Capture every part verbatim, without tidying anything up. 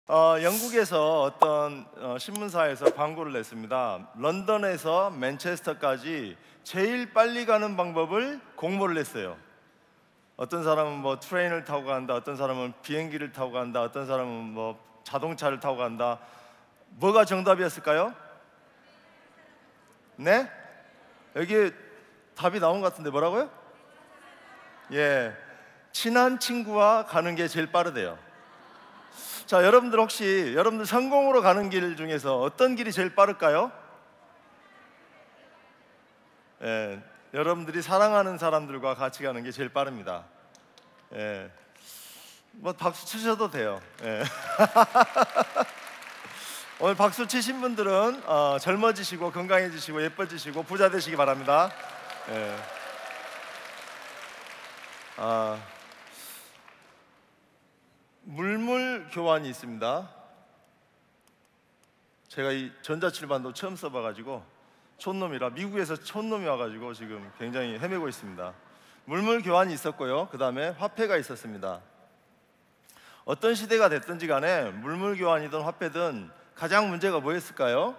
어, 영국에서 어떤 어, 신문사에서 광고를 냈습니다. 런던에서 맨체스터까지 제일 빨리 가는 방법을 공모를 했어요. 어떤 사람은 뭐 트레인을 타고 간다, 어떤 사람은 비행기를 타고 간다, 어떤 사람은 뭐 자동차를 타고 간다. 뭐가 정답이었을까요? 네? 여기 답이 나온 것 같은데 뭐라고요? 예, 친한 친구와 가는 게 제일 빠르대요. 자, 여러분들 혹시 여러분들 성공으로 가는 길 중에서 어떤 길이 제일 빠를까요? 예, 여러분들이 사랑하는 사람들과 같이 가는 게 제일 빠릅니다. 예, 뭐 박수 치셔도 돼요. 예. 오늘 박수 치신 분들은 어, 젊어지시고 건강해지시고 예뻐지시고 부자 되시기 바랍니다. 예. 아, 물물 교환이 있습니다. 제가 이 전자칠반도 처음 써봐가지고 촌놈이라 미국에서 촌놈이 와가지고 지금 굉장히 헤매고 있습니다. 물물 교환이 있었고요. 그 다음에 화폐가 있었습니다. 어떤 시대가 됐든지 간에 물물 교환이든 화폐든 가장 문제가 뭐였을까요?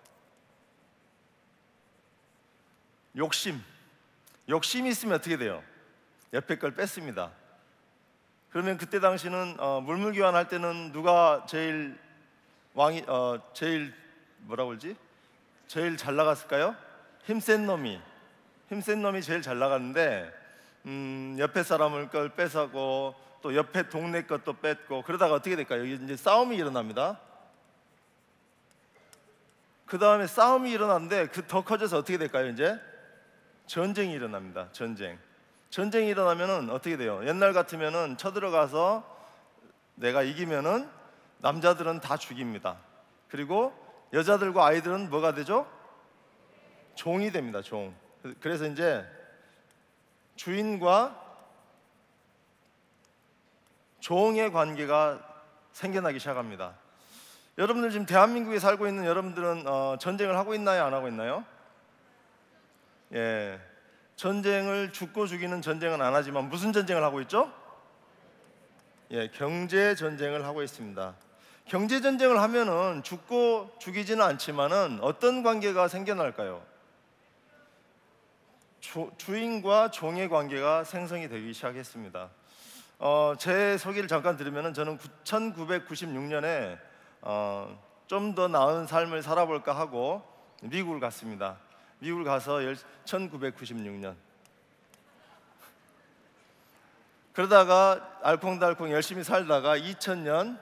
욕심. 욕심이 있으면 어떻게 돼요? 옆에 걸 뺐습니다. 그러면 그때 당시는 어, 물물 교환할 때는 누가 제일 왕이 어, 제일 뭐라고 그러지? 제일 잘 나갔을까요? 힘센 놈이 힘센 놈이 제일 잘 나갔는데 음, 옆에 사람을 걸 뺏어고 또 옆에 동네 것도 뺏고 그러다가 어떻게 될까요? 이제 싸움이 일어납니다. 그 다음에 싸움이 일어났는데 그 더 커져서 어떻게 될까요? 이제 전쟁이 일어납니다. 전쟁. 전쟁이 일어나면은 어떻게 돼요? 옛날 같으면은 쳐들어가서 내가 이기면은 남자들은 다 죽입니다. 그리고 여자들과 아이들은 뭐가 되죠? 종이 됩니다. 종. 그래서 이제 주인과 종의 관계가 생겨나기 시작합니다. 여러분들 지금 대한민국에 살고 있는 여러분들은 어, 전쟁을 하고 있나요? 안 하고 있나요? 예, 전쟁을 죽고 죽이는 전쟁은 안 하지만 무슨 전쟁을 하고 있죠? 예, 경제 전쟁을 하고 있습니다. 경제 전쟁을 하면은 죽고 죽이지는 않지만은 어떤 관계가 생겨날까요? 주, 주인과 종의 관계가 생성이 되기 시작했습니다. 어, 제 소개를 잠깐 드리면은 저는 천구백구십육 년에 어, 좀 더 나은 삶을 살아볼까 하고 미국을 갔습니다. 미국을 가서 천구백구십육 년 그러다가 알콩달콩 열심히 살다가 이천 년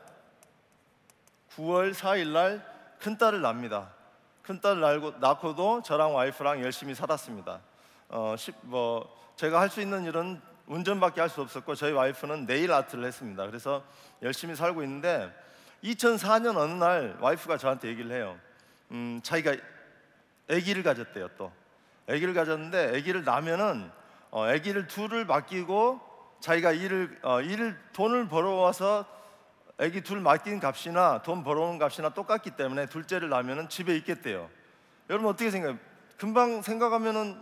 구월 사일 날 큰딸을 납니다. 큰딸을 낳고도 저랑 와이프랑 열심히 살았습니다. 어, 십, 뭐 제가 할 수 있는 일은 운전밖에 할 수 없었고 저희 와이프는 네일 아트를 했습니다. 그래서 열심히 살고 있는데 이천사 년 어느 날 와이프가 저한테 얘기를 해요. 음, 자기가 아기를 가졌대요. 또 아기를 가졌는데 아기를 낳으면은 어, 아기를 둘을 맡기고 자기가 일을 어, 일을 돈을 벌어와서 아기 둘 맡긴 값이나 돈 벌어오는 값이나 똑같기 때문에 둘째를 낳으면은 집에 있겠대요. 여러분 어떻게 생각해요? 금방 생각하면은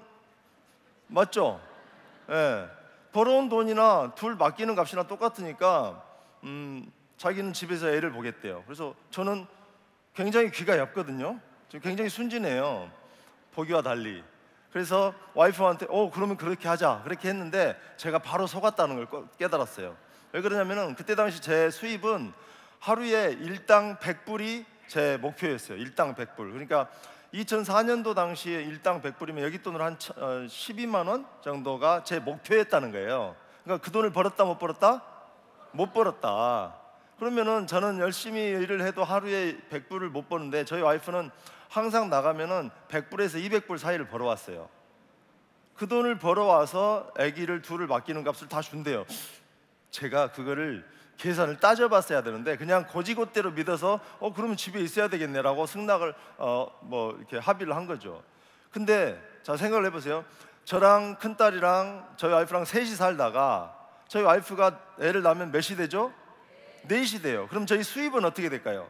맞죠? 예. 벌어온 돈이나 둘 맡기는 값이나 똑같으니까 음, 자기는 집에서 애를 보겠대요. 그래서 저는 굉장히 귀가 얇거든요. 지금 굉장히 순진해요. 보기와 달리. 그래서 와이프한테 어 그러면 그렇게 하자 그렇게 했는데 제가 바로 속았다는 걸 깨달았어요. 왜 그러냐면은 그때 당시 제 수입은 하루에 일당 백 불이 제 목표였어요. 일당 백 불. 그러니까 이천사 년도 당시에 일당 백 불이면 여기 돈으로 한 십이만 원 정도가 제 목표였다는 거예요. 그러니까 그 돈을 벌었다 못 벌었다? 못 벌었다. 그러면은 저는 열심히 일을 해도 하루에 백 불을 못 버는데 저희 와이프는 항상 나가면은 백 불에서 이백 불 사이를 벌어왔어요. 그 돈을 벌어와서 아기를 둘을 맡기는 값을 다 준대요. 제가 그거를 계산을 따져봤어야 되는데 그냥 고지고대로 믿어서 어 그러면 집에 있어야 되겠네라고 승낙을 어 뭐 이렇게 합의를 한 거죠. 근데 자 생각을 해보세요. 저랑 큰딸이랑 저희 와이프랑 셋이 살다가 저희 와이프가 애를 낳으면 몇이 되죠? 넷이 돼요. 그럼 저희 수입은 어떻게 될까요?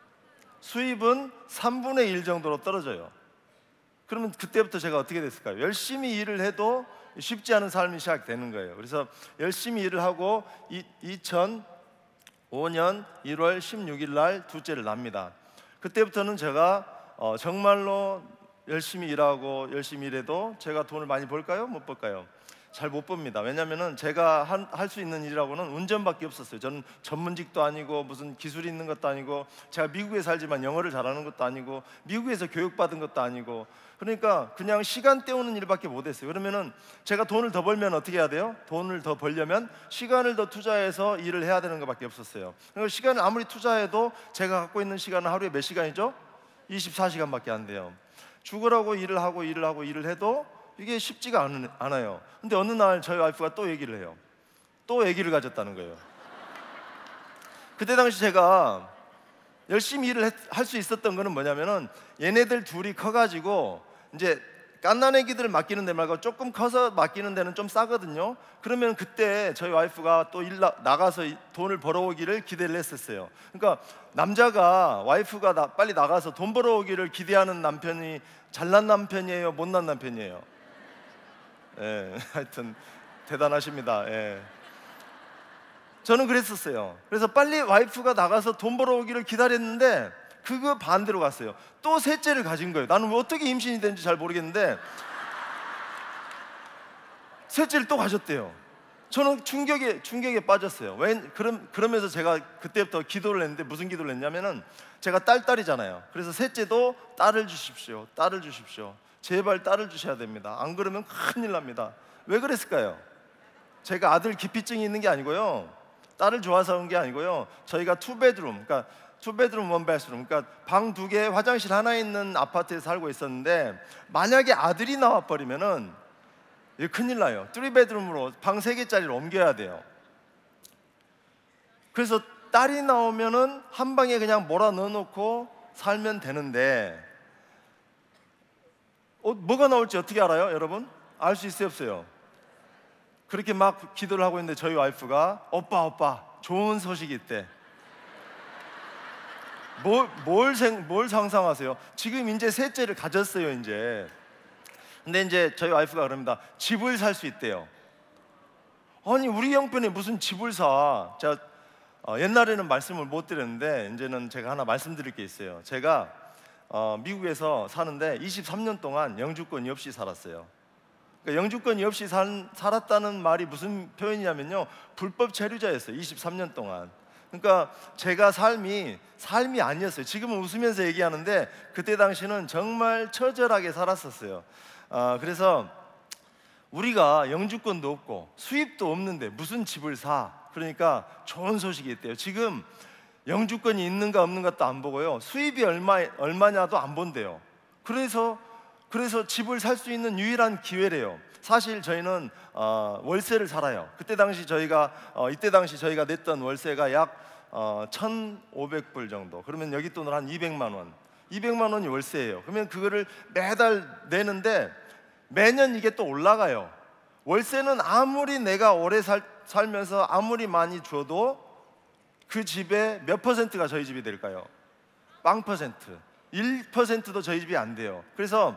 수입은 삼분의 일 정도로 떨어져요. 그러면 그때부터 제가 어떻게 됐을까요? 열심히 일을 해도 쉽지 않은 삶이 시작되는 거예요. 그래서 열심히 일을 하고 이, 이천 오 년 일월 십육일 날 둘째를 납니다. 그때부터는 제가 어, 정말로 열심히 일하고 열심히 일해도 제가 돈을 많이 벌까요? 못 벌까요? 잘 못 봅니다. 왜냐하면 제가 할 수 있는 일이라고는 운전밖에 없었어요. 저는 전문직도 아니고 무슨 기술이 있는 것도 아니고, 제가 미국에 살지만 영어를 잘하는 것도 아니고, 미국에서 교육받은 것도 아니고, 그러니까 그냥 시간 때우는 일밖에 못했어요. 그러면은 제가 돈을 더 벌면 어떻게 해야 돼요? 돈을 더 벌려면 시간을 더 투자해서 일을 해야 되는 것밖에 없었어요. 그러니까 시간을 아무리 투자해도 제가 갖고 있는 시간은 하루에 몇 시간이죠? 이십사 시간밖에 안 돼요. 죽으라고 일을 하고 일을 하고 일을 해도 이게 쉽지가 않아요. 근데 어느 날 저희 와이프가 또 얘기를 해요. 또 아기를 가졌다는 거예요. 그때 당시 제가 열심히 일을 할 수 있었던 거는 뭐냐면은, 얘네들 둘이 커가지고 이제 갓난 아기들을 맡기는 데 말고 조금 커서 맡기는 데는 좀 싸거든요. 그러면 그때 저희 와이프가 또 일 나가서 돈을 벌어오기를 기대를 했었어요. 그러니까 남자가, 와이프가 나, 빨리 나가서 돈 벌어오기를 기대하는 남편이 잘난 남편이에요, 못난 남편이에요? 예, 하여튼 대단하십니다. 예. 저는 그랬었어요. 그래서 빨리 와이프가 나가서 돈 벌어오기를 기다렸는데 그거 반대로 갔어요. 또 셋째를 가진 거예요. 나는 어떻게 임신이 된지 잘 모르겠는데 셋째를 또 가졌대요. 저는 충격에 충격에 빠졌어요. 왜? 그럼 그러면서 제가 그때부터 기도를 했는데, 무슨 기도를 했냐면은, 제가 딸딸이잖아요. 그래서 셋째도 딸을 주십시오. 딸을 주십시오. 제발 딸을 주셔야 됩니다. 안 그러면 큰일 납니다. 왜 그랬을까요? 제가 아들 기피증이 있는 게 아니고요, 딸을 좋아서 온 게 아니고요, 저희가 투베드룸, 그러니까 투베드룸 원베스룸, 그러니까 방 두 개, 화장실 하나 있는 아파트에 살고 있었는데, 만약에 아들이 나와 버리면은 이거 큰일 나요. 쓰리베드룸으로 방 세 개짜리를 옮겨야 돼요. 그래서 딸이 나오면은 한 방에 그냥 몰아 넣어놓고 살면 되는데, 어, 뭐가 나올지 어떻게 알아요, 여러분? 알 수 있어요, 없어요? 그렇게 막 기도를 하고 있는데 저희 와이프가 오빠 오빠 좋은 소식이 있대. 뭘, 뭘, 생, 뭘 상상하세요? 지금 이제 셋째를 가졌어요, 이제. 근데 이제 저희 와이프가 그럽니다. 집을 살 수 있대요. 아니, 우리 형편에 무슨 집을 사? 제가 어, 옛날에는 말씀을 못 드렸는데 이제는 제가 하나 말씀드릴 게 있어요. 제가 어, 미국에서 사는데 이십삼 년 동안 영주권이 없이 살았어요. 그러니까 영주권이 없이 산, 살았다는 말이 무슨 표현이냐면요, 불법 체류자였어요. 이십삼 년 동안. 그러니까 제가 삶이 삶이 아니었어요. 지금은 웃으면서 얘기하는데 그때 당시는 정말 처절하게 살았었어요. 어, 그래서 우리가 영주권도 없고 수입도 없는데 무슨 집을 사? 그러니까 좋은 소식이 있대요. 지금 영주권이 있는가 없는가도 안 보고요, 수입이 얼마, 얼마냐도 안 본대요. 그래서 그래서 집을 살 수 있는 유일한 기회래요. 사실 저희는 어, 월세를 살아요. 그때 당시 저희가 어, 이때 당시 저희가 냈던 월세가 약 어, 천오백 불 정도. 그러면 여기 돈으로 한 이백만 원. 이백만 원이 월세예요. 그러면 그거를 매달 내는데 매년 이게 또 올라가요. 월세는 아무리 내가 오래 살, 살면서 아무리 많이 줘도 그 집의 몇 퍼센트가 저희 집이 될까요? 빵 퍼센트. 일 퍼센트도 저희 집이 안 돼요. 그래서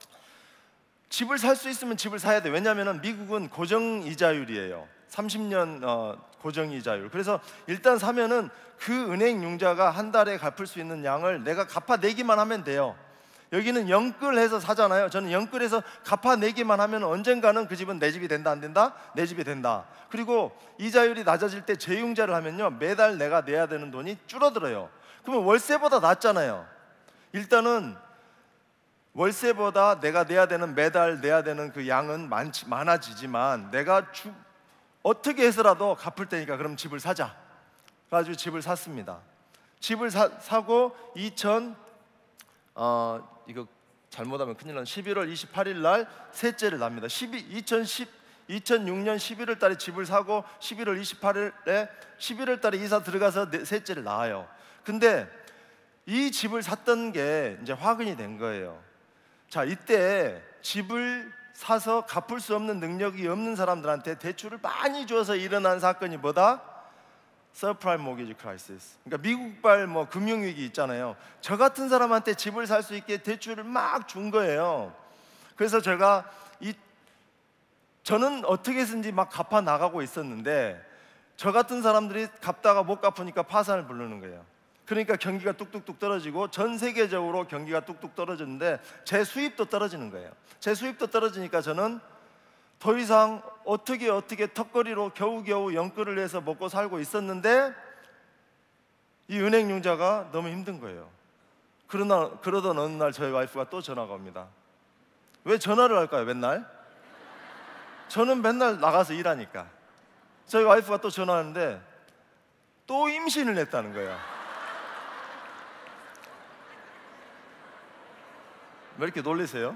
집을 살 수 있으면 집을 사야 돼. 왜냐하면 미국은 고정이자율이에요. 삼십 년 어, 고정이자율. 그래서 일단 사면은 그 은행 융자가 한 달에 갚을 수 있는 양을 내가 갚아내기만 하면 돼요. 여기는 영끌해서 사잖아요. 저는 영끌해서 갚아내기만 하면 언젠가는 그 집은 내 집이 된다, 안 된다? 내 집이 된다. 그리고 이자율이 낮아질 때 재융자를 하면요, 매달 내가 내야 되는 돈이 줄어들어요. 그러면 월세보다 낫잖아요. 일단은 월세보다 내가 내야 되는, 매달 내야 되는 그 양은 많지, 많아지지만 내가 주, 어떻게 해서라도 갚을 테니까 그럼 집을 사자. 그래가지고 집을 샀습니다. 집을 사, 사고 이천 어, 이거 잘못하면 큰일 난 십일월 이십팔일 날 셋째를 납니다. 이천십, 이천육 년 십일월 달에 집을 사고 십일월 이십팔일에 십일월 달에 이사 들어가서 네, 셋째를 낳아요. 근데 이 집을 샀던 게 이제 화근이 된 거예요. 자, 이때 집을 사서 갚을 수 없는 능력이 없는 사람들한테 대출을 많이 줘서 일어난 사건이 뭐다? 서프라임 모기지 크라이시스. 그러니까 미국발 뭐 금융위기 있잖아요. 저 같은 사람한테 집을 살 수 있게 대출을 막 준 거예요. 그래서 제가 이 저는 어떻게 해서든지 막 갚아 나가고 있었는데 저 같은 사람들이 갚다가 못 갚으니까 파산을 부르는 거예요. 그러니까 경기가 뚝뚝뚝 떨어지고 전 세계적으로 경기가 뚝뚝 떨어졌는데 제 수입도 떨어지는 거예요. 제 수입도 떨어지니까 저는 더 이상 어떻게 어떻게 턱걸이로 겨우겨우 영끌을 해서 먹고 살고 있었는데 이 은행융자가 너무 힘든 거예요. 그러나, 그러던 어느 날 저희 와이프가 또 전화가 옵니다. 왜 전화를 할까요, 맨날? 저는 맨날 나가서 일하니까. 저희 와이프가 또 전화하는데 또 임신을 했다는 거예요. 왜 이렇게 놀라세요?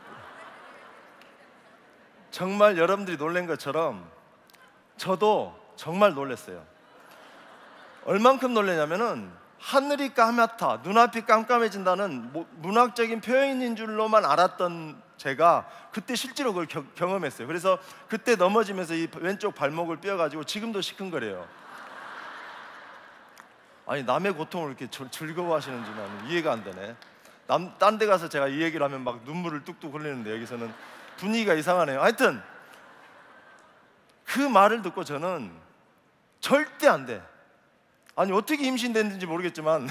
정말 여러분들이 놀란 것처럼 저도 정말 놀랐어요. 얼만큼 놀라냐면은 하늘이 까맣다, 눈앞이 깜깜해진다는 문학적인 표현인 줄로만 알았던 제가 그때 실제로 그걸 겨, 경험했어요. 그래서 그때 넘어지면서 이 왼쪽 발목을 뼈가지고 지금도 시큰거려요. 아니 남의 고통을 이렇게 즐거워하시는지 나는 이해가 안 되네. 남, 딴 데 가서 제가 이 얘기를 하면 막 눈물을 뚝뚝 흘리는데 여기서는 분위기가 이상하네요. 하여튼 그 말을 듣고 저는 절대 안 돼. 아니 어떻게 임신됐는지 모르겠지만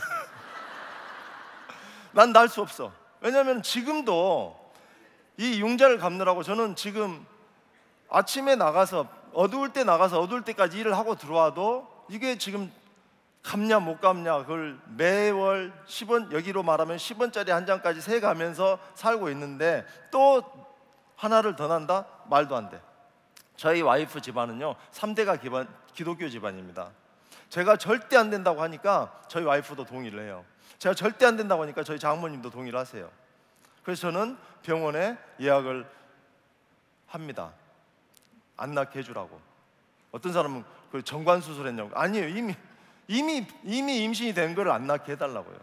난 날 수 없어. 왜냐하면 지금도 이 융자를 갚느라고 저는 지금 아침에 나가서 어두울 때 나가서 어두울 때까지 일을 하고 들어와도 이게 지금 갚냐 못 갚냐 그걸 매월 십 원, 여기로 말하면 십 원짜리 한 장까지 세가면서 살고 있는데 또 하나를 더 난다? 말도 안 돼. 저희 와이프 집안은요 삼 대가 기반, 기독교 집안입니다. 제가 절대 안 된다고 하니까 저희 와이프도 동의를 해요. 제가 절대 안 된다고 하니까 저희 장모님도 동의를 하세요. 그래서 저는 병원에 예약을 합니다. 안 낳게 해주라고. 어떤 사람은 그 정관 수술했냐고. 아니에요. 이미 이미 이미 임신이 된 걸 안 낳게 해달라고요.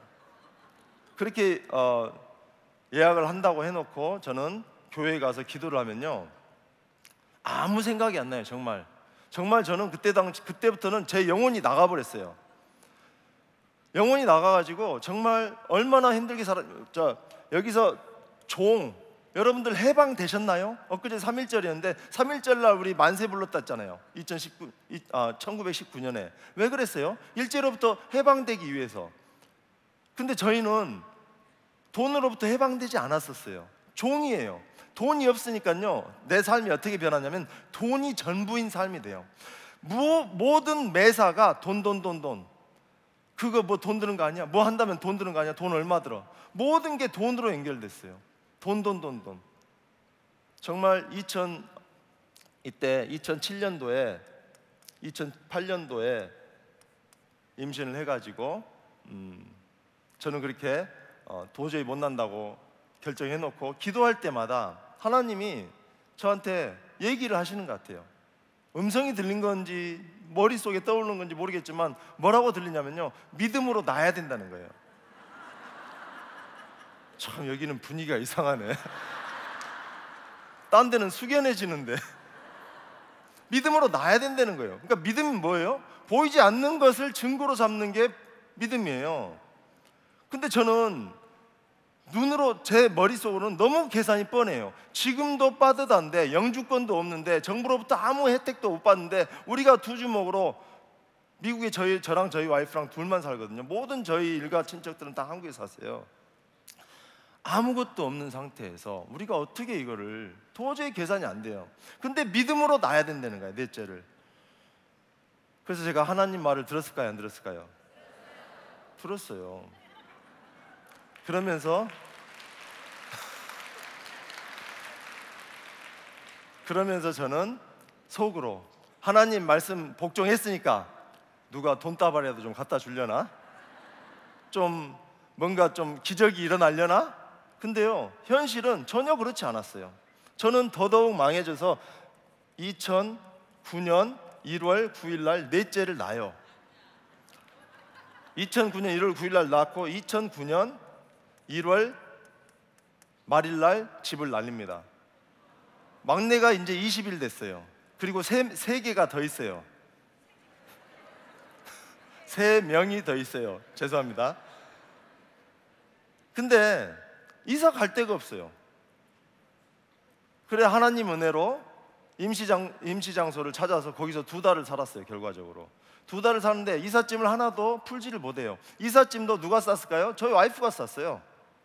그렇게 어, 예약을 한다고 해놓고 저는 교회에 가서 기도를 하면요 아무 생각이 안 나요. 정말 정말 저는 그때 당시 그때부터는 제 영혼이 나가버렸어요. 영혼이 나가가지고 정말 얼마나 힘들게 살아. 저 여기서 종 여러분들 해방 되셨나요? 엊그제 삼일절이었는데 삼일절날 우리 만세 불렀다잖아요. 이천십구, 아, 천구백십구 년에 왜 그랬어요? 일제로부터 해방되기 위해서. 근데 저희는 돈으로부터 해방되지 않았었어요. 종이에요. 돈이 없으니까요 내 삶이 어떻게 변하냐면 돈이 전부인 삶이 돼요. 모, 모든 매사가 돈 돈 돈 돈. 그거 뭐 돈 드는 거 아니야? 뭐 한다면 돈 드는 거 아니야? 돈 얼마 들어? 모든 게 돈으로 연결됐어요. 돈 돈 돈 돈. 정말 이천 이때 이천칠 년도에 이천팔 년도에 임신을 해가지고 음, 저는 그렇게 어, 도저히 못 난다고 결정해놓고 기도할 때마다 하나님이 저한테 얘기를 하시는 것 같아요. 음성이 들린 건지 머릿속에 떠오르는 건지 모르겠지만 뭐라고 들리냐면요 믿음으로 낳아야 된다는 거예요. 참 여기는 분위기가 이상하네. 딴 데는 숙연해지는데 믿음으로 낳아야 된다는 거예요. 그러니까 믿음이 뭐예요? 보이지 않는 것을 증거로 삼는 게 믿음이에요. 근데 저는 눈으로 제 머릿속으로는 너무 계산이 뻔해요. 지금도 빠듯한데 영주권도 없는데 정부로부터 아무 혜택도 못 받는데 우리가 두 주먹으로 미국에 저희, 저랑 저희 와이프랑 둘만 살거든요. 모든 저희 일가 친척들은 다 한국에 사세요. 아무것도 없는 상태에서 우리가 어떻게 이거를 도저히 계산이 안 돼요. 근데 믿음으로 낳아야 된다는 거예요, 넷째를. 그래서 제가 하나님 말을 들었을까요, 안 들었을까요? 들었어요. 그러면서 그러면서 저는 속으로 하나님 말씀 복종했으니까 누가 돈다발이라도 좀 갖다 주려나? 좀 뭔가 좀 기적이 일어나려나? 근데요 현실은 전혀 그렇지 않았어요. 저는 더더욱 망해져서 이천구 년 일월 구일 날 넷째를 낳아요. 이천구 년 일월 구일 날 낳고 이천구 년 일월 말일 날 집을 날립니다. 막내가 이제 이십 일 됐어요. 그리고 세, 세 개가 더 있어요. 세 명이 더 있어요. 죄송합니다. 근데 이사 갈 데가 없어요. 그래 하나님 은혜로 임시장, 임시장소를 찾아서 거기서 두 달을 살았어요. 결과적으로 두 달을 사는데 이삿짐을 하나도 풀지를 못해요. 이삿짐도 누가 쌌을까요? 저희 와이프가 쌌어요.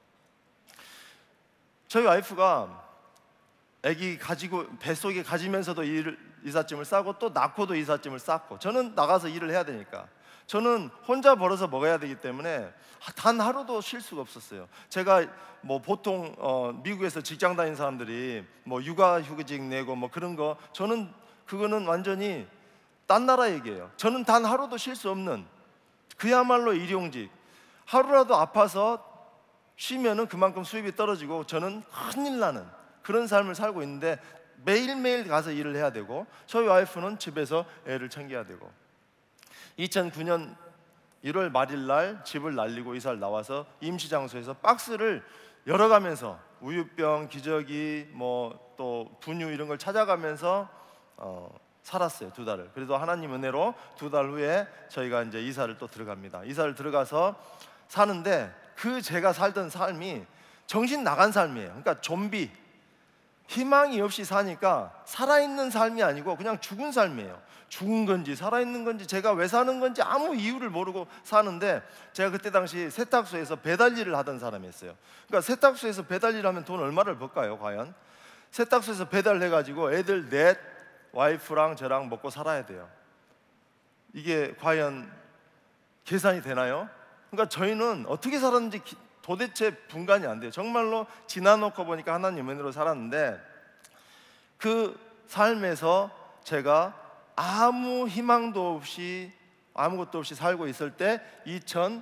저희 와이프가 아기 가지고 뱃속에 가지면서도 일, 이삿짐을 싸고 또 낳고도 이삿짐을 쌌고, 저는 나가서 일을 해야 되니까 저는 혼자 벌어서 먹어야 되기 때문에 단 하루도 쉴 수가 없었어요. 제가 뭐 보통 어, 미국에서 직장 다니는 사람들이 뭐 육아휴직 내고 뭐 그런 거, 저는 그거는 완전히 딴 나라 얘기예요. 저는 단 하루도 쉴 수 없는 그야말로 일용직. 하루라도 아파서 쉬면은 그만큼 수입이 떨어지고 저는 큰일 나는 그런 삶을 살고 있는데, 매일매일 가서 일을 해야 되고 저희 와이프는 집에서 애를 챙겨야 되고, 이천구 년 일월 말일 날 집을 날리고 이사를 나와서 임시장소에서 박스를 열어가면서 우유병, 기저귀, 뭐 또 분유 이런 걸 찾아가면서 어, 살았어요. 두 달을. 그래도 하나님 은혜로 두 달 후에 저희가 이제 이사를 또 들어갑니다. 이사를 들어가서 사는데 그 제가 살던 삶이 정신 나간 삶이에요. 그러니까 좀비, 희망이 없이 사니까 살아있는 삶이 아니고 그냥 죽은 삶이에요. 죽은 건지 살아있는 건지 제가 왜 사는 건지 아무 이유를 모르고 사는데, 제가 그때 당시 세탁소에서 배달 일을 하던 사람이었어요. 그러니까 세탁소에서 배달 일을 하면 돈 얼마를 벌까요 과연? 세탁소에서 배달을 해가지고 애들 넷, 와이프랑 저랑 먹고 살아야 돼요. 이게 과연 계산이 되나요? 그러니까 저희는 어떻게 살았는지 도대체 분간이 안 돼요. 정말로 지나놓고 보니까 하나님 은혜로 살았는데, 그 삶에서 제가 아무 희망도 없이 아무것도 없이 살고 있을 때 이천십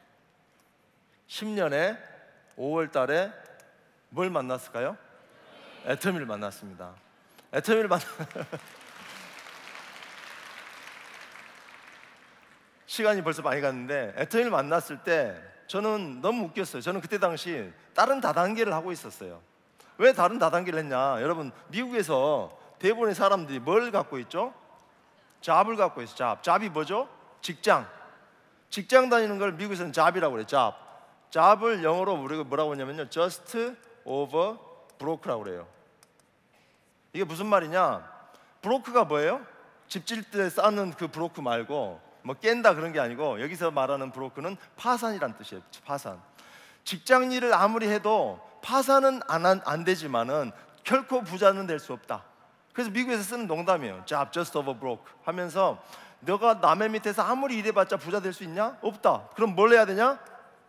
년에 오월 달에 뭘 만났을까요? 애터미를 만났습니다. 애터미를 만 시간이 벌써 많이 갔는데, 애터미를 만났을 때 저는 너무 웃겼어요. 저는 그때 당시 다른 다단계를 하고 있었어요. 왜 다른 다단계를 했냐? 여러분, 미국에서 대부분의 사람들이 뭘 갖고 있죠? 잡을 갖고 있어요. 잡. 잡이 뭐죠? 직장. 직장 다니는 걸 미국에서는 잡이라고 그래요. 잡. 잡을 영어로 우리가 뭐라고 하냐면요, just over broke라고 그래요. 이게 무슨 말이냐? 브로크가 뭐예요? 집 질 때 쌓는 그 브로크 말고 뭐 깬다 그런 게 아니고, 여기서 말하는 브로크는 파산이란 뜻이에요. 파산. 직장 일을 아무리 해도 파산은 안, 안 되지만은 결코 부자는 될 수 없다. 그래서 미국에서 쓰는 농담이에요. Job just over broke 하면서, 너가 남의 밑에서 아무리 일해봤자 부자 될 수 있냐? 없다. 그럼 뭘 해야 되냐?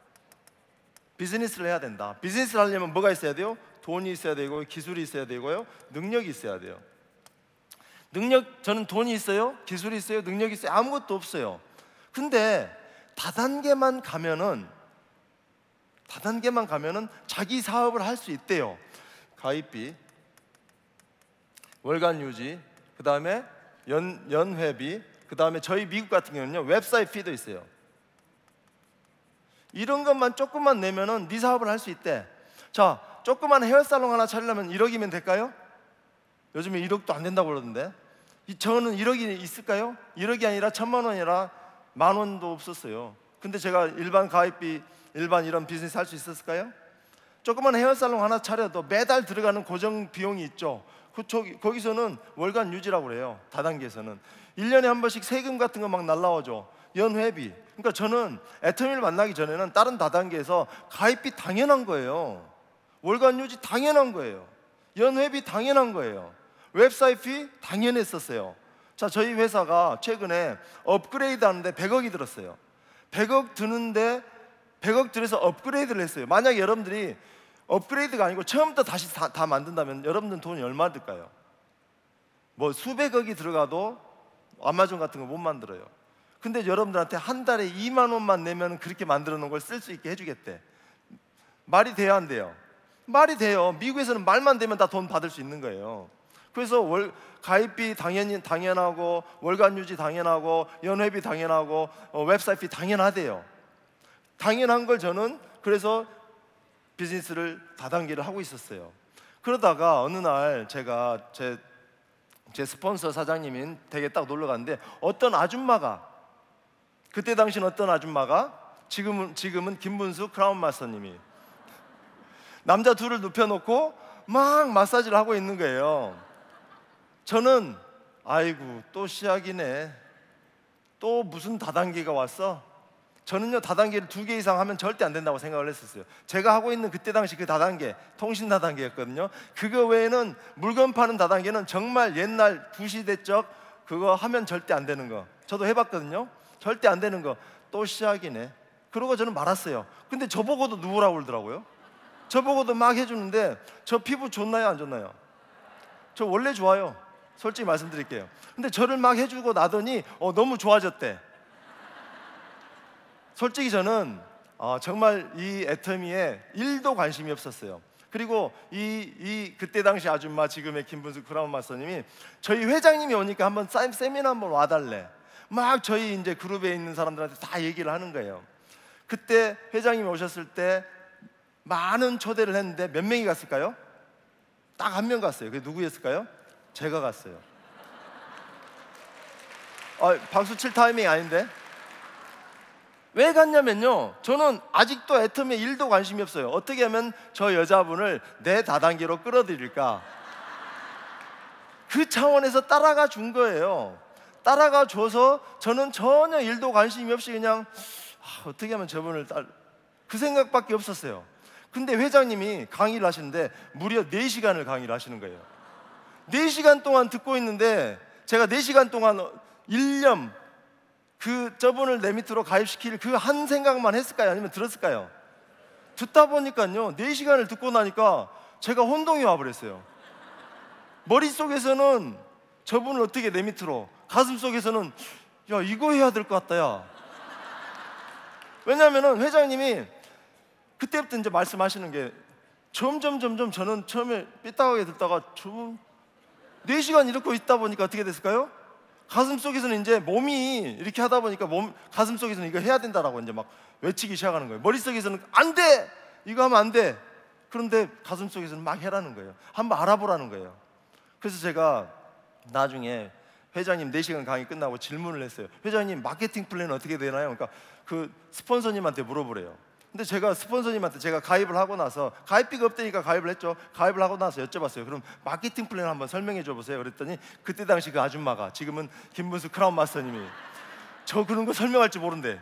비즈니스를 해야 된다. 비즈니스를 하려면 뭐가 있어야 돼요? 돈이 있어야 되고, 기술이 있어야 되고요, 능력이 있어야 돼요. 능력, 저는 돈이 있어요, 기술이 있어요, 능력이 있어요, 아무것도 없어요. 근데 다단계만 가면은 다단계만 가면은 자기 사업을 할 수 있대요. 가입비, 월간 유지, 그 다음에 연, 연회비, 그 다음에 저희 미국 같은 경우는요, 웹사이트 피도 있어요. 이런 것만 조금만 내면은 네 사업을 할 수 있대. 자, 조그만 헤어살롱 하나 차리려면 일억이면 될까요? 요즘에 일억도 안 된다고 그러던데, 저는 일억이 있을까요? 일억이 아니라 천만 원이라 만 원도 없었어요. 근데 제가 일반 가입비, 일반 이런 비즈니스 할 수 있었을까요? 조그만 헤어살롱 하나 차려도 매달 들어가는 고정 비용이 있죠. 그 저기, 거기서는 월간 유지라고 그래요. 다단계에서는 일 년에 한 번씩 세금 같은 거 막 날라오죠. 연회비. 그러니까 저는 애터미를 만나기 전에는 다른 다단계에서 가입비 당연한 거예요. 월간 유지 당연한 거예요. 연회비 당연한 거예요. 웹사이트 피 당연했었어요. 자, 저희 회사가 최근에 업그레이드 하는데 백억이 들었어요. 백억 드는데 백억 들여서 업그레이드를 했어요. 만약에 여러분들이 업그레이드가 아니고 처음부터 다시 다, 다 만든다면 여러분들 돈이 얼마 들까요? 뭐 수백억이 들어가도 아마존 같은 거 못 만들어요. 근데 여러분들한테 한 달에 이만 원만 내면 그렇게 만들어 놓은 걸 쓸 수 있게 해주겠대. 말이 돼야 안 돼요? 말이 돼요. 미국에서는 말만 되면 다 돈 받을 수 있는 거예요. 그래서 월, 가입비 당연히 당연하고, 월간 유지 당연하고, 연회비 당연하고, 어, 웹사이트 비 당연하대요. 당연한 걸 저는 그래서 비즈니스를 다단계를 하고 있었어요. 그러다가 어느 날 제가 제, 제 스폰서 사장님인 댁에 딱 놀러 갔는데, 어떤 아줌마가, 그때 당시는 어떤 아줌마가, 지금은, 지금은 김분수 크라운 마스터님이 남자 둘을 눕혀놓고 막 마사지를 하고 있는 거예요. 저는 아이고 또 시작이네, 또 무슨 다단계가 왔어. 저는요 다단계를 두 개 이상 하면 절대 안 된다고 생각을 했었어요. 제가 하고 있는 그때 당시 그 다단계 통신 다단계였거든요. 그거 외에는 물건 파는 다단계는 정말 옛날 구시대적 그거 하면 절대 안 되는 거, 저도 해봤거든요. 절대 안 되는 거. 또 시작이네. 그러고 저는 말았어요. 근데 저보고도 누구라고 그러더라고요. 저보고도 막 해주는데 저 피부 좋나요 안 좋나요? 저 원래 좋아요, 솔직히 말씀드릴게요. 근데 저를 막 해주고 나더니 어, 너무 좋아졌대. 솔직히 저는 어, 정말 이 애터미에 일도 관심이 없었어요. 그리고 이, 이 그때 당시 아줌마, 지금의 김분수 크라운 마스터님이 저희 회장님이 오니까 한번 세미나 한번 와달래. 막 저희 이제 그룹에 있는 사람들한테 다 얘기를 하는 거예요. 그때 회장님이 오셨을 때 많은 초대를 했는데 몇 명이 갔을까요? 딱 한 명 갔어요. 그게 누구였을까요? 제가 갔어요. 아, 박수 칠 타이밍이 아닌데. 왜 갔냐면요, 저는 아직도 애터미에 일도 관심이 없어요. 어떻게 하면 저 여자분을 내 다단계로 끌어들일까, 그 차원에서 따라가 준 거예요. 따라가 줘서 저는 전혀 일도 관심이 없이 그냥 아, 어떻게 하면 저분을 따... 그 생각밖에 없었어요. 근데 회장님이 강의를 하시는데 무려 네 시간을 강의를 하시는 거예요. 네 시간 동안 듣고 있는데 제가 네 시간 동안 일념 그 저분을 내 밑으로 가입시킬 그 한 생각만 했을까요? 아니면 들었을까요? 듣다 보니까요, 네 시간을 듣고 나니까 제가 혼동이 와버렸어요. 머릿속에서는 저분을 어떻게 내 밑으로, 가슴속에서는 야 이거 해야 될 것 같다 야. 왜냐하면 회장님이 그때부터 이제 말씀하시는 게 점점 점점 저는 처음에 삐딱하게 듣다가 저 네 시간 이렇게 있다 보니까 어떻게 됐을까요? 가슴속에서는 이제 몸이 이렇게 하다 보니까 몸, 가슴속에서는 이거 해야 된다라고 이제 막 외치기 시작하는 거예요. 머릿속에서는 안 돼! 이거 하면 안 돼! 그런데 가슴속에서는 막 해라는 거예요. 한번 알아보라는 거예요. 그래서 제가 나중에 회장님 네 시간 강의 끝나고 질문을 했어요. 회장님 마케팅 플랜은 어떻게 되나요? 그러니까 그 스폰서님한테 물어보래요. 근데 제가 스폰서님한테 제가 가입을 하고 나서, 가입비가 없다니까 가입을 했죠. 가입을 하고 나서 여쭤봤어요. 그럼 마케팅 플랜 한번 설명해 줘 보세요. 그랬더니 그때 당시 그 아줌마가, 지금은 김분수 크라운 마스터님이, 저 그런 거 설명할 줄 모른대.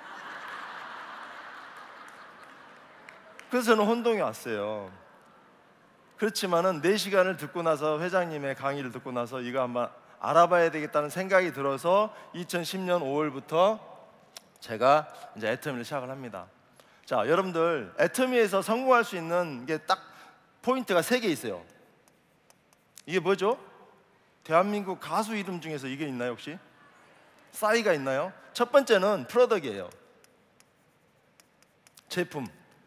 그래서 저는 혼동이 왔어요. 그렇지만은 네 시간을 듣고 나서, 회장님의 강의를 듣고 나서 이거 한번 알아봐야 되겠다는 생각이 들어서 이천십 년 오월부터 제가 이제 애터미를 시작을 합니다. 자, 여러분들 애터미에서 성공할 수 있는 게 딱 포인트가 세 개 있어요. 이게 뭐죠? 대한민국 가수 이름 중에서 이게 있나요 혹시? 싸이가 있나요? 첫 번째는 프로덕이에요. 제품.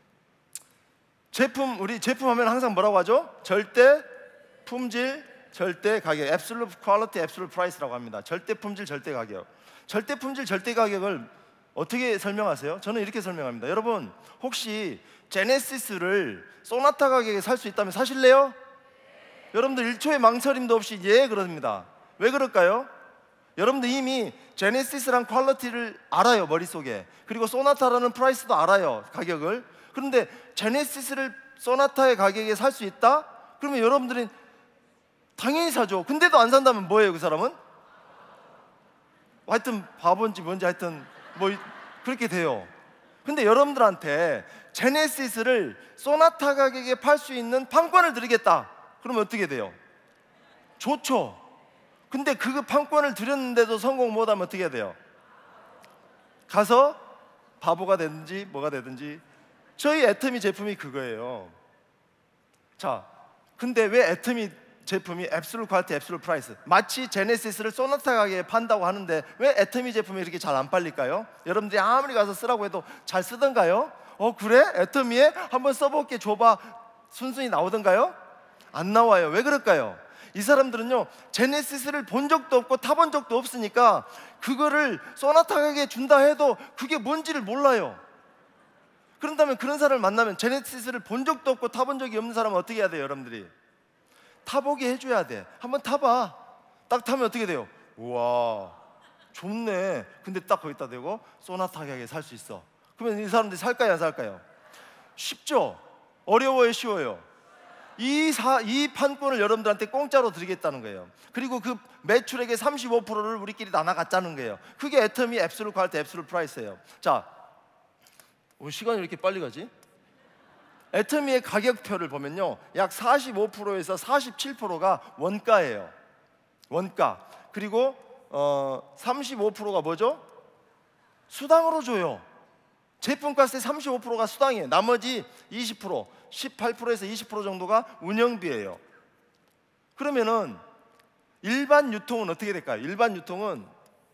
제품, 우리 제품 하면 항상 뭐라고 하죠? 절대 품질, 절대 가격, Absolute Quality, Absolute Price라고 합니다. 절대 품질, 절대 가격. 절대 품질, 절대 가격을 어떻게 설명하세요? 저는 이렇게 설명합니다. 여러분 혹시 제네시스를 소나타 가격에 살 수 있다면 사실래요? 여러분들 일 초의 망설임도 없이 예 그럽니다. 왜 그럴까요? 여러분들 이미 제네시스랑 퀄리티를 알아요, 머릿속에. 그리고 소나타라는 프라이스도 알아요, 가격을. 그런데 제네시스를 소나타의 가격에 살 수 있다? 그러면 여러분들은 당연히 사죠. 근데도 안 산다면 뭐예요, 그 사람은? 하여튼 바본지 뭔지 하여튼 뭐 그렇게 돼요. 근데 여러분들한테 제네시스를 소나타 가격에 팔 수 있는 판권을 드리겠다. 그러면 어떻게 돼요? 좋죠. 근데 그 판권을 드렸는데도 성공 못하면 어떻게 해야 돼요? 가서 바보가 되든지 뭐가 되든지. 저희 애터미 제품이 그거예요. 자, 근데 왜 애터미 제품이 앱솔루트 퀄리티, 앱솔루트 프라이스, 마치 제네시스를 소나타 가격에 판다고 하는데 왜 애터미 제품이 이렇게 잘 안 팔릴까요? 여러분들이 아무리 가서 쓰라고 해도 잘 쓰던가요? 어 그래? 애터미에 한번 써볼게 줘봐 순순히 나오던가요? 안 나와요. 왜 그럴까요? 이 사람들은요 제네시스를 본 적도 없고 타본 적도 없으니까 그거를 소나타 가격에 준다 해도 그게 뭔지를 몰라요. 그런다면 그런 사람을 만나면, 제네시스를 본 적도 없고 타본 적이 없는 사람은 어떻게 해야 돼요? 여러분들이 타보게 해줘야 돼. 한번 타봐. 딱 타면 어떻게 돼요? 우와 좋네. 근데 딱 거기다 대고 소나타 가격에 살 수 있어. 그러면 이 사람들이 살까요 안 살까요? 쉽죠? 어려워요 쉬워요? 이, 사, 이 판권을 여러분들한테 공짜로 드리겠다는 거예요. 그리고 그 매출액의 삼십오 퍼센트를 우리끼리 나눠갖자는 거예요. 그게 애터미 앱솔루트 퀄리티 앱솔루트 프라이스예요. 자, 왜 시간이 이렇게 빨리 가지? 애터미의 가격표를 보면요, 약 사십오 퍼센트에서 사십칠 퍼센트가 원가예요. 원가. 그리고 어, 삼십오 퍼센트가 뭐죠? 수당으로 줘요. 제품가스의 삼십오 퍼센트가 수당이에요. 나머지 이십 퍼센트, 십팔 퍼센트에서 이십 퍼센트 정도가 운영비예요. 그러면은 일반 유통은 어떻게 될까요? 일반 유통은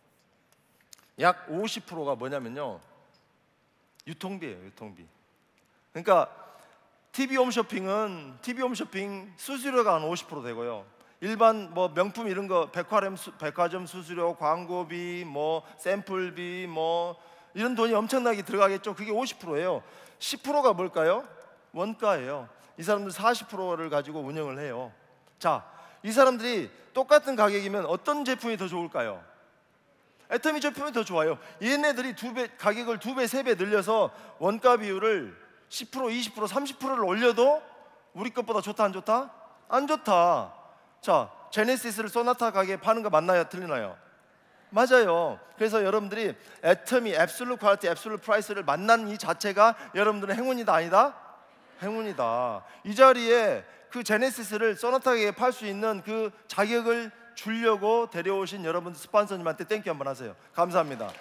약 오십 퍼센트가 뭐냐면요, 유통비예요. 유통비. 그러니까 티비 홈쇼핑은 티비 홈쇼핑 수수료가 한 오십 퍼센트 되고요. 일반 뭐 명품 이런 거 백화점, 수, 백화점 수수료, 광고비, 뭐 샘플비, 뭐 이런 돈이 엄청나게 들어가겠죠. 그게 오십 퍼센트예요. 십 퍼센트가 뭘까요? 원가예요. 이 사람들 사십 퍼센트를 가지고 운영을 해요. 자, 이 사람들이 똑같은 가격이면 어떤 제품이 더 좋을까요? 애터미 제품이 더 좋아요. 얘네들이 두 배, 가격을 두 배, 세 배 늘려서 원가 비율을 십 퍼센트, 이십 퍼센트, 삼십 퍼센트를 올려도 우리 것보다 좋다 안 좋다? 안 좋다. 자, 제네시스를 소나타 가격에 파는 거 맞나요? 틀리나요? 맞아요. 그래서 여러분들이 애터미 앱솔루트 퀄리티 앱솔루트 프라이스를 만난 이 자체가 여러분들은 행운이다 아니다? 행운이다. 이 자리에 그 제네시스를 소나타 가격에 팔 수 있는 그 자격을 주려고 데려오신 여러분 스폰서님한테 땡큐 한번 하세요. 감사합니다.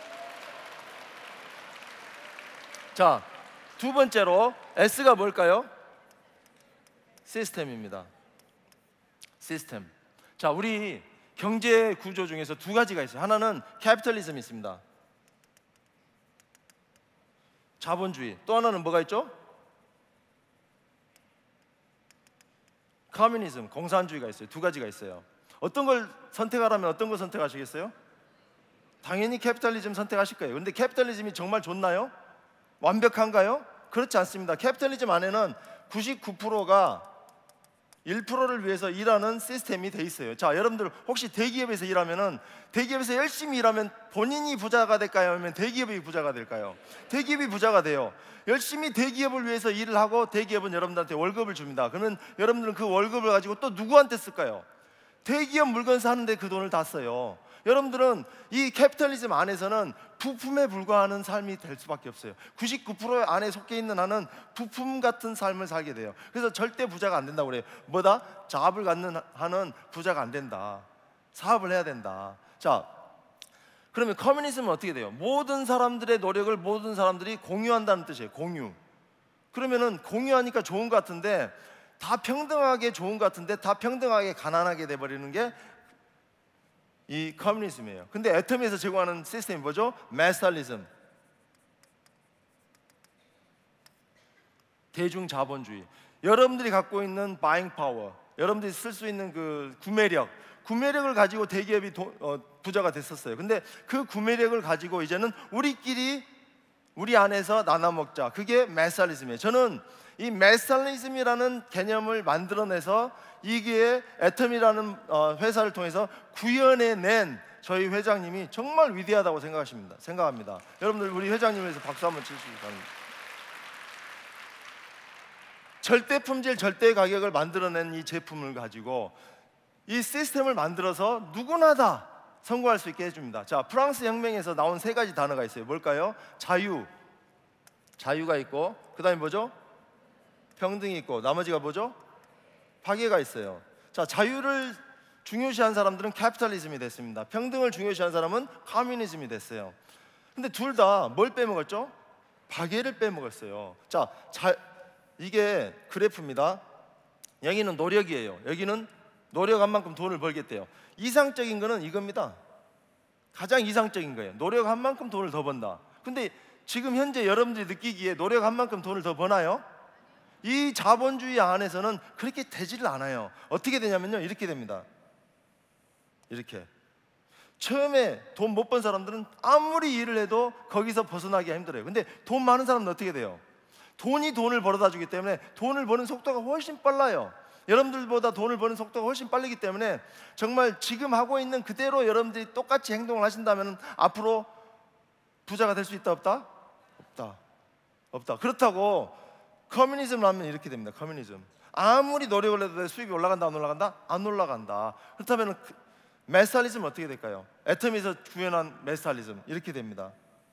자, 두 번째로 S가 뭘까요? 시스템입니다. 시스템. 자, 우리 경제 구조 중에서 두 가지가 있어요. 하나는 캐피탈리즘이 있습니다. 자본주의. 또 하나는 뭐가 있죠? 커뮤니즘, 공산주의가 있어요. 두 가지가 있어요. 어떤 걸 선택하라면 어떤 걸 선택하시겠어요? 당연히 캐피탈리즘 선택하실 거예요. 근데 캐피탈리즘이 정말 좋나요? 완벽한가요? 그렇지 않습니다. 캐피탈리즘 안에는 구십구 퍼센트가 일 퍼센트를 위해서 일하는 시스템이 돼 있어요. 자, 여러분들 혹시 대기업에서 일하면은 대기업에서 열심히 일하면 본인이 부자가 될까요? 아니면 대기업이 부자가 될까요? 대기업이 부자가 돼요. 열심히 대기업을 위해서 일을 하고 대기업은 여러분들한테 월급을 줍니다. 그러면 여러분들은 그 월급을 가지고 또 누구한테 쓸까요? 대기업 물건 사는데 그 돈을 다 써요. 여러분들은 이 캐피탈리즘 안에서는 부품에 불과하는 삶이 될 수밖에 없어요. 구십구 퍼센트 안에 속해 있는 한은 부품 같은 삶을 살게 돼요. 그래서 절대 부자가 안 된다고 그래요. 뭐다? 자업을 갖는 한은 부자가 안 된다. 사업을 해야 된다. 자, 그러면 커뮤니즘은 어떻게 돼요? 모든 사람들의 노력을 모든 사람들이 공유한다는 뜻이에요. 공유. 그러면은 공유하니까 좋은 것 같은데, 다 평등하게 좋은 것 같은데 다 평등하게 가난하게 돼버리는 게 이 커뮤니즘이에요. 근데 애터미에서 제공하는 시스템이 뭐죠? 매스탈리즘, 대중자본주의. 여러분들이 갖고 있는 바잉 파워, 여러분들이 쓸 수 있는 그 구매력, 구매력을 가지고 대기업이 도, 어, 부자가 됐었어요. 근데 그 구매력을 가지고 이제는 우리끼리 우리 안에서 나눠 먹자. 그게 매스탈리즘이에요. 저는 이 매스탈리즘이라는 개념을 만들어내서 이게 애터미라는 회사를 통해서 구현해낸 저희 회장님이 정말 위대하다고 생각하십니다. 생각합니다. 여러분들 우리 회장님을 위해서 박수 한번 치시기 바랍니다. 절대 품질, 절대 가격을 만들어낸 이 제품을 가지고 이 시스템을 만들어서 누구나 다 성공할 수 있게 해줍니다. 자, 프랑스 혁명에서 나온 세 가지 단어가 있어요. 뭘까요? 자유, 자유가 있고, 그 다음에 뭐죠? 평등이 있고, 나머지가 뭐죠? 파괴가 있어요. 자, 자유를 중요시한 사람들은 캐피탈리즘이 됐습니다. 평등을 중요시한 사람은 커뮤니즘이 됐어요. 근데 둘 다 뭘 빼먹었죠? 파괴를 빼먹었어요. 자, 자, 이게 그래프입니다. 여기는 노력이에요. 여기는 노력한 만큼 돈을 벌겠대요. 이상적인 거는 이겁니다. 가장 이상적인 거예요. 노력한 만큼 돈을 더 번다. 근데 지금 현재 여러분들이 느끼기에 노력한 만큼 돈을 더 버나요? 이 자본주의 안에서는 그렇게 되지를 않아요. 어떻게 되냐면요, 이렇게 됩니다. 이렇게 처음에 돈 못 번 사람들은 아무리 일을 해도 거기서 벗어나기가 힘들어요. 근데 돈 많은 사람은 어떻게 돼요? 돈이 돈을 벌어다 주기 때문에 돈을 버는 속도가 훨씬 빨라요. 여러분들보다 돈을 버는 속도가 훨씬 빠르기 때문에 정말 지금 하고 있는 그대로 여러분들이 똑같이 행동을 하신다면 앞으로 부자가 될 수 있다 없다? 없다. 없다. 그렇다고 커뮤니즘을 하면 이렇게 됩니다. 커뮤니즘. 아무리 노력을 해도 내 수입이 올라간다 안 올라간다? 안 올라간다. 그렇다면 그 메시알리즘은 어떻게 될까요? 애터미에서 구현한 메시알리즘 이렇게 됩니다.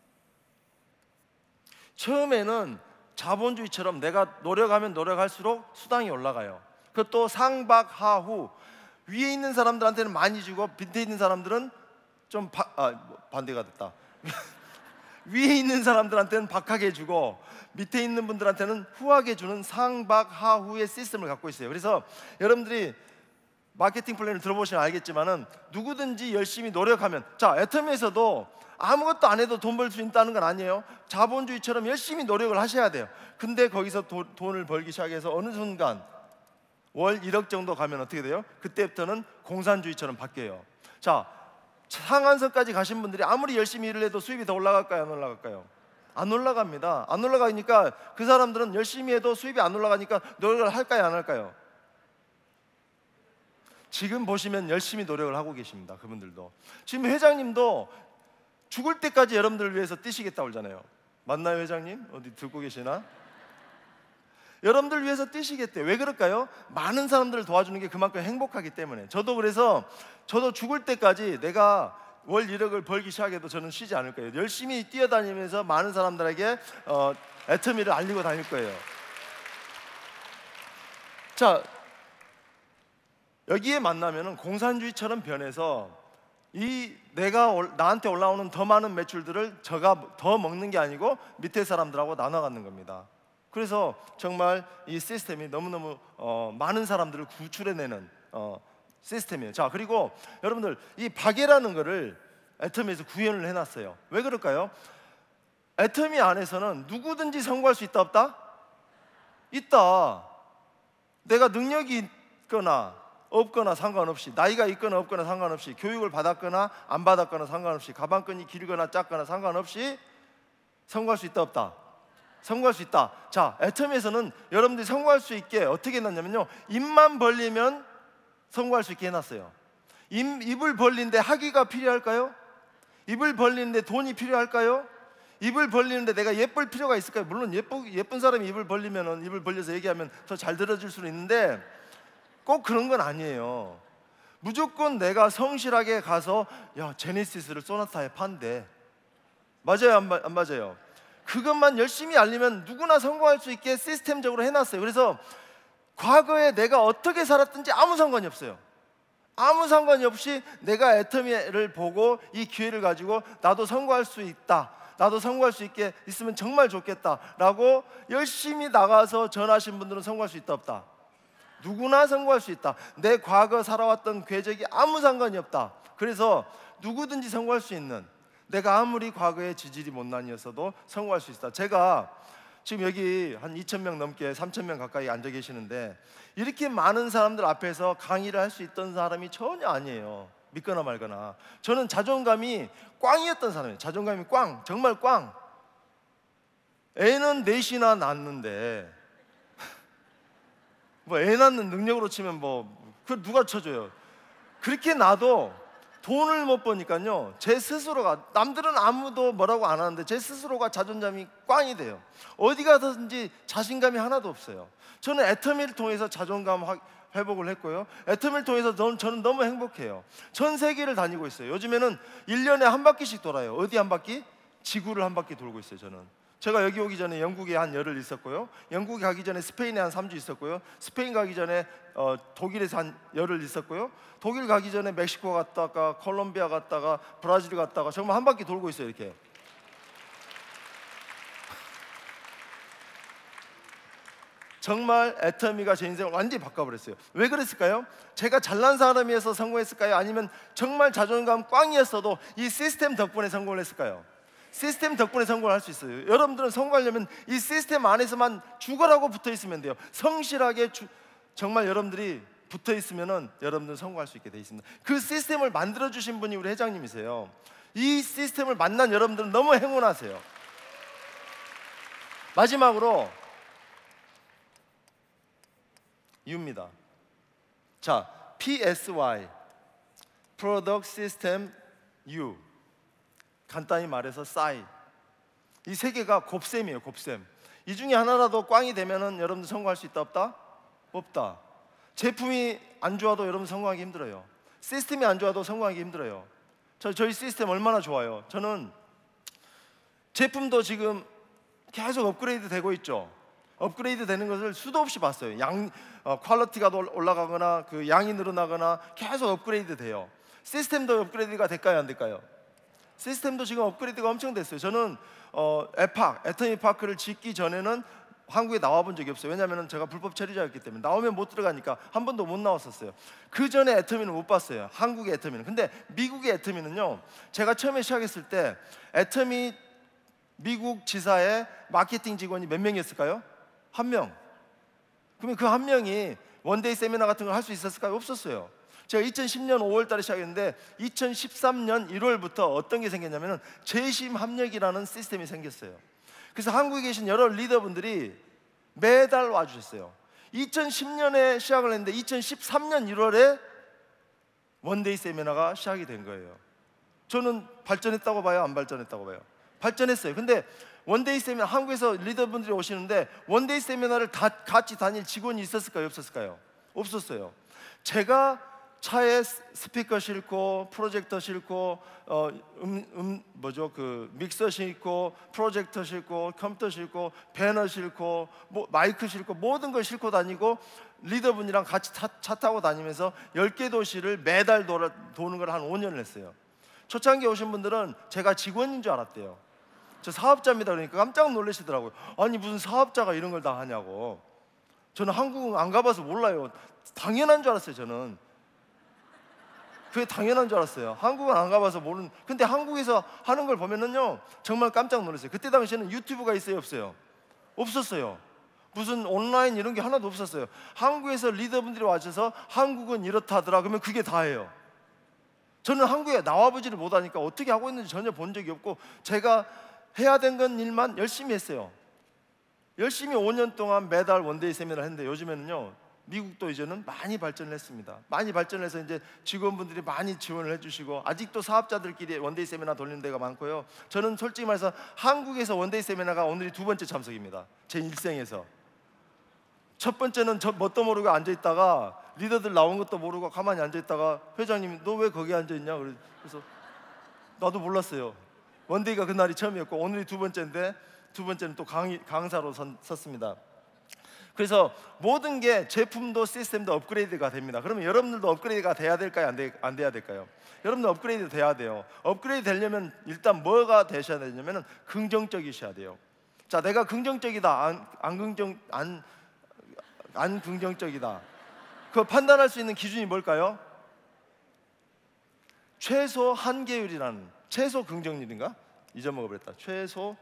처음에는 자본주의처럼 내가 노력하면 노력할수록 수당이 올라가요. 그것도 상박하후, 위에 있는 사람들한테는 많이 주고 밑에 있는 사람들은 좀 바, 아, 반대가 됐다. 위에 있는 사람들한테는 박하게 주고 밑에 있는 분들한테는 후하게 주는 상박하후의 시스템을 갖고 있어요. 그래서 여러분들이 마케팅 플랜을 들어보시면 알겠지만은 누구든지 열심히 노력하면, 자, 애터미에서도 아무것도 안 해도 돈 벌 수 있다는 건 아니에요. 자본주의처럼 열심히 노력을 하셔야 돼요. 근데 거기서 도, 돈을 벌기 시작해서 어느 순간 월 일억 정도 가면 어떻게 돼요? 그때부터는 공산주의처럼 바뀌어요. 자, 상한선까지 가신 분들이 아무리 열심히 일을 해도 수입이 더 올라갈까요? 안 올라갈까요? 안 올라갑니다. 안 올라가니까 그 사람들은 열심히 해도 수입이 안 올라가니까 노력을 할까요? 안 할까요? 지금 보시면 열심히 노력을 하고 계십니다. 그분들도. 지금 회장님도 죽을 때까지 여러분들을 위해서 뛰시겠다고 그러잖아요. 맞나요, 회장님? 어디 듣고 계시나? 여러분들 위해서 뛰시겠대요. 왜 그럴까요? 많은 사람들을 도와주는 게 그만큼 행복하기 때문에. 저도 그래서 저도 죽을 때까지 내가 월 일억을 벌기 시작해도 저는 쉬지 않을 거예요. 열심히 뛰어다니면서 많은 사람들에게 어, 애터미를 알리고 다닐 거예요. 자, 여기에 만나면은 공산주의처럼 변해서 이 내가 올, 나한테 올라오는 더 많은 매출들을 저가 더 먹는 게 아니고 밑에 사람들하고 나눠 갖는 겁니다. 그래서 정말 이 시스템이 너무너무 어, 많은 사람들을 구출해내는 어, 시스템이에요. 자, 그리고 여러분들 이 박애라는 거를 애터미에서 구현을 해놨어요. 왜 그럴까요? 애터미 안에서는 누구든지 성공할 수 있다 없다? 있다. 내가 능력이 있거나 없거나 상관없이, 나이가 있거나 없거나 상관없이, 교육을 받았거나 안 받았거나 상관없이, 가방끈이 길거나 작거나 상관없이 성공할 수 있다 없다? 성공할 수 있다. 자, 애터미에서는 여러분들이 성공할 수 있게 어떻게 해놨냐면요, 입만 벌리면 성공할 수 있게 해놨어요. 입, 입을 벌리는데 학위가 필요할까요? 입을 벌리는데 돈이 필요할까요? 입을 벌리는데 내가 예쁠 필요가 있을까요? 물론 예쁘, 예쁜 사람이 입을 벌리면, 입을 벌려서 얘기하면 더 잘 들어줄 수는 있는데 꼭 그런 건 아니에요. 무조건 내가 성실하게 가서 야, 제네시스를 소나타에 판대. 맞아요, 안, 안 맞아요? 그것만 열심히 알리면 누구나 성공할 수 있게 시스템적으로 해놨어요. 그래서 과거에 내가 어떻게 살았든지 아무 상관이 없어요. 아무 상관이 없이 내가 애터미를 보고 이 기회를 가지고 나도 성공할 수 있다, 나도 성공할 수 있게 있으면 정말 좋겠다 라고 열심히 나가서 전하신 분들은 성공할 수 있다 없다? 누구나 성공할 수 있다. 내 과거 살아왔던 궤적이 아무 상관이 없다. 그래서 누구든지 성공할 수 있는, 내가 아무리 과거에 지질이 못난이었어도 성공할 수 있다. 제가 지금 여기 한 이천 명 넘게 삼천 명 가까이 앉아 계시는데 이렇게 많은 사람들 앞에서 강의를 할 수 있던 사람이 전혀 아니에요. 믿거나 말거나. 저는 자존감이 꽝이었던 사람이에요. 자존감이 꽝, 정말 꽝. 애는 넷이나 낳는데 뭐 애 낳는 능력으로 치면 뭐 그 누가 쳐줘요? 그렇게 나도 돈을 못 버니까요, 제 스스로가, 남들은 아무도 뭐라고 안 하는데 제 스스로가 자존감이 꽝이 돼요. 어디 가든지 자신감이 하나도 없어요. 저는 애터미를 통해서 자존감 회복을 했고요, 애터미를 통해서 저는 너무 행복해요. 전 세계를 다니고 있어요. 요즘에는 일 년에 한 바퀴씩 돌아요. 어디 한 바퀴? 지구를 한 바퀴 돌고 있어요. 저는 제가 여기 오기 전에 영국에 한 열흘 있었고요, 영국 가기 전에 스페인에 한 삼 주 있었고요, 스페인 가기 전에 어, 독일에서 한 열흘 있었고요, 독일 가기 전에 멕시코 갔다가 콜롬비아 갔다가 브라질 갔다가 정말 한 바퀴 돌고 있어요. 이렇게. 정말 애터미가 제 인생을 완전히 바꿔버렸어요. 왜 그랬을까요? 제가 잘난 사람이어서 성공했을까요? 아니면 정말 자존감 꽝이었어도 이 시스템 덕분에 성공을 했을까요? 시스템 덕분에 성공을 할 수 있어요. 여러분들은 성공하려면 이 시스템 안에서만 죽어라고 붙어 있으면 돼요. 성실하게 주, 정말 여러분들이 붙어 있으면은 여러분들은 성공할 수 있게 돼 있습니다. 그 시스템을 만들어 주신 분이 우리 회장님이세요. 이 시스템을 만난 여러분들은 너무 행운하세요. 마지막으로 U입니다. 자, 피 에스 와이 Product System U, 간단히 말해서 싸이. 이 세 개가 곱셈이에요. 곱셈. 이 중에 하나라도 꽝이 되면은 여러분들 성공할 수 있다 없다? 없다. 제품이 안 좋아도 여러분 성공하기 힘들어요. 시스템이 안 좋아도 성공하기 힘들어요. 저, 저희 시스템 얼마나 좋아요. 저는 제품도 지금 계속 업그레이드 되고 있죠. 업그레이드 되는 것을 수도 없이 봤어요. 양, 어, 퀄리티가 올라가거나 그 양이 늘어나거나 계속 업그레이드 돼요. 시스템도 업그레이드가 될까요, 안 될까요? 시스템도 지금 업그레이드가 엄청 됐어요. 저는 어, 에팍, 애터미 파크를 짓기 전에는 한국에 나와 본 적이 없어요. 왜냐하면 제가 불법 체류자였기 때문에 나오면 못 들어가니까 한 번도 못 나왔었어요. 그 전에 애터미는 못 봤어요. 한국의 애터미는. 근데 미국의 애터미는요, 제가 처음에 시작했을 때 애터미 미국 지사의 마케팅 직원이 몇 명이었을까요? 한 명. 그러면 그 한 명이 원데이 세미나 같은 걸 할 수 있었을까요? 없었어요. 제가 이천십 년 오월 달에 시작했는데 이천십삼 년 일월부터 어떤 게 생겼냐면 재심 합력이라는 시스템이 생겼어요. 그래서 한국에 계신 여러 리더분들이 매달 와주셨어요. 이천십 년에 시작을 했는데 이천십삼 년 일월에 원데이 세미나가 시작이 된 거예요. 저는 발전했다고 봐요, 안 발전했다고 봐요? 발전했어요. 근데 원데이 세미나, 한국에서 리더분들이 오시는데 원데이 세미나를 다 같이 다닐 직원이 있었을까요, 없었을까요? 없었어요. 제가 차에 스피커 싣고 프로젝터 싣고 어, 음, 음 뭐죠 그 믹서 싣고 프로젝터 싣고 컴퓨터 싣고 배너 싣고 뭐, 마이크 싣고 모든 걸 싣고 다니고 리더분이랑 같이 차, 차 타고 다니면서 열 개 도시를 매달 돌아, 도는 걸 한 오 년을 했어요. 초창기에 오신 분들은 제가 직원인 줄 알았대요. 저 사업자입니다 그러니까 깜짝 놀라시더라고요. 아니 무슨 사업자가 이런 걸 다 하냐고. 저는 한국 안 가봐서 몰라요. 당연한 줄 알았어요. 저는 그게 당연한 줄 알았어요. 한국은 안 가봐서 모르는. 근데 한국에서 하는 걸 보면은요 정말 깜짝 놀랐어요. 그때 당시에는 유튜브가 있어요, 없어요? 없었어요. 무슨 온라인 이런 게 하나도 없었어요. 한국에서 리더분들이 와셔서 한국은 이렇다더라 그러면 그게 다예요. 저는 한국에 나와보지를 못하니까 어떻게 하고 있는지 전혀 본 적이 없고 제가 해야 된 건 일만 열심히 했어요. 열심히 오 년 동안 매달 원데이 세미나를 했는데 요즘에는요 미국도 이제는 많이 발전을 했습니다. 많이 발전해서 이제 직원분들이 많이 지원을 해주시고 아직도 사업자들끼리 원데이 세미나 돌리는 데가 많고요. 저는 솔직히 말해서 한국에서 원데이 세미나가 오늘이 두 번째 참석입니다. 제 일생에서. 첫 번째는 저 뭣도 모르고 앉아있다가 리더들 나온 것도 모르고 가만히 앉아있다가 회장님이 너 왜 거기 앉아있냐 그래서 나도 몰랐어요. 원데이가 그날이 처음이었고 오늘이 두 번째인데 두 번째는 또 강의, 강사로 선, 섰습니다. 그래서 모든 게 제품도 시스템도 업그레이드가 됩니다. 그러면 여러분들도 업그레이드가 돼야 될까요? 안, 돼, 안 돼야 될까요? 여러분들 업그레이드 돼야 돼요. 업그레이드 되려면 일단 뭐가 되셔야 되냐면 긍정적이셔야 돼요. 자, 내가 긍정적이다, 안, 안 긍정, 안, 안 긍정적이다. 그 판단할 수 있는 기준이 뭘까요? 최소 한계율이라는, 최소 긍정률인가? 잊어먹어버렸다. 최소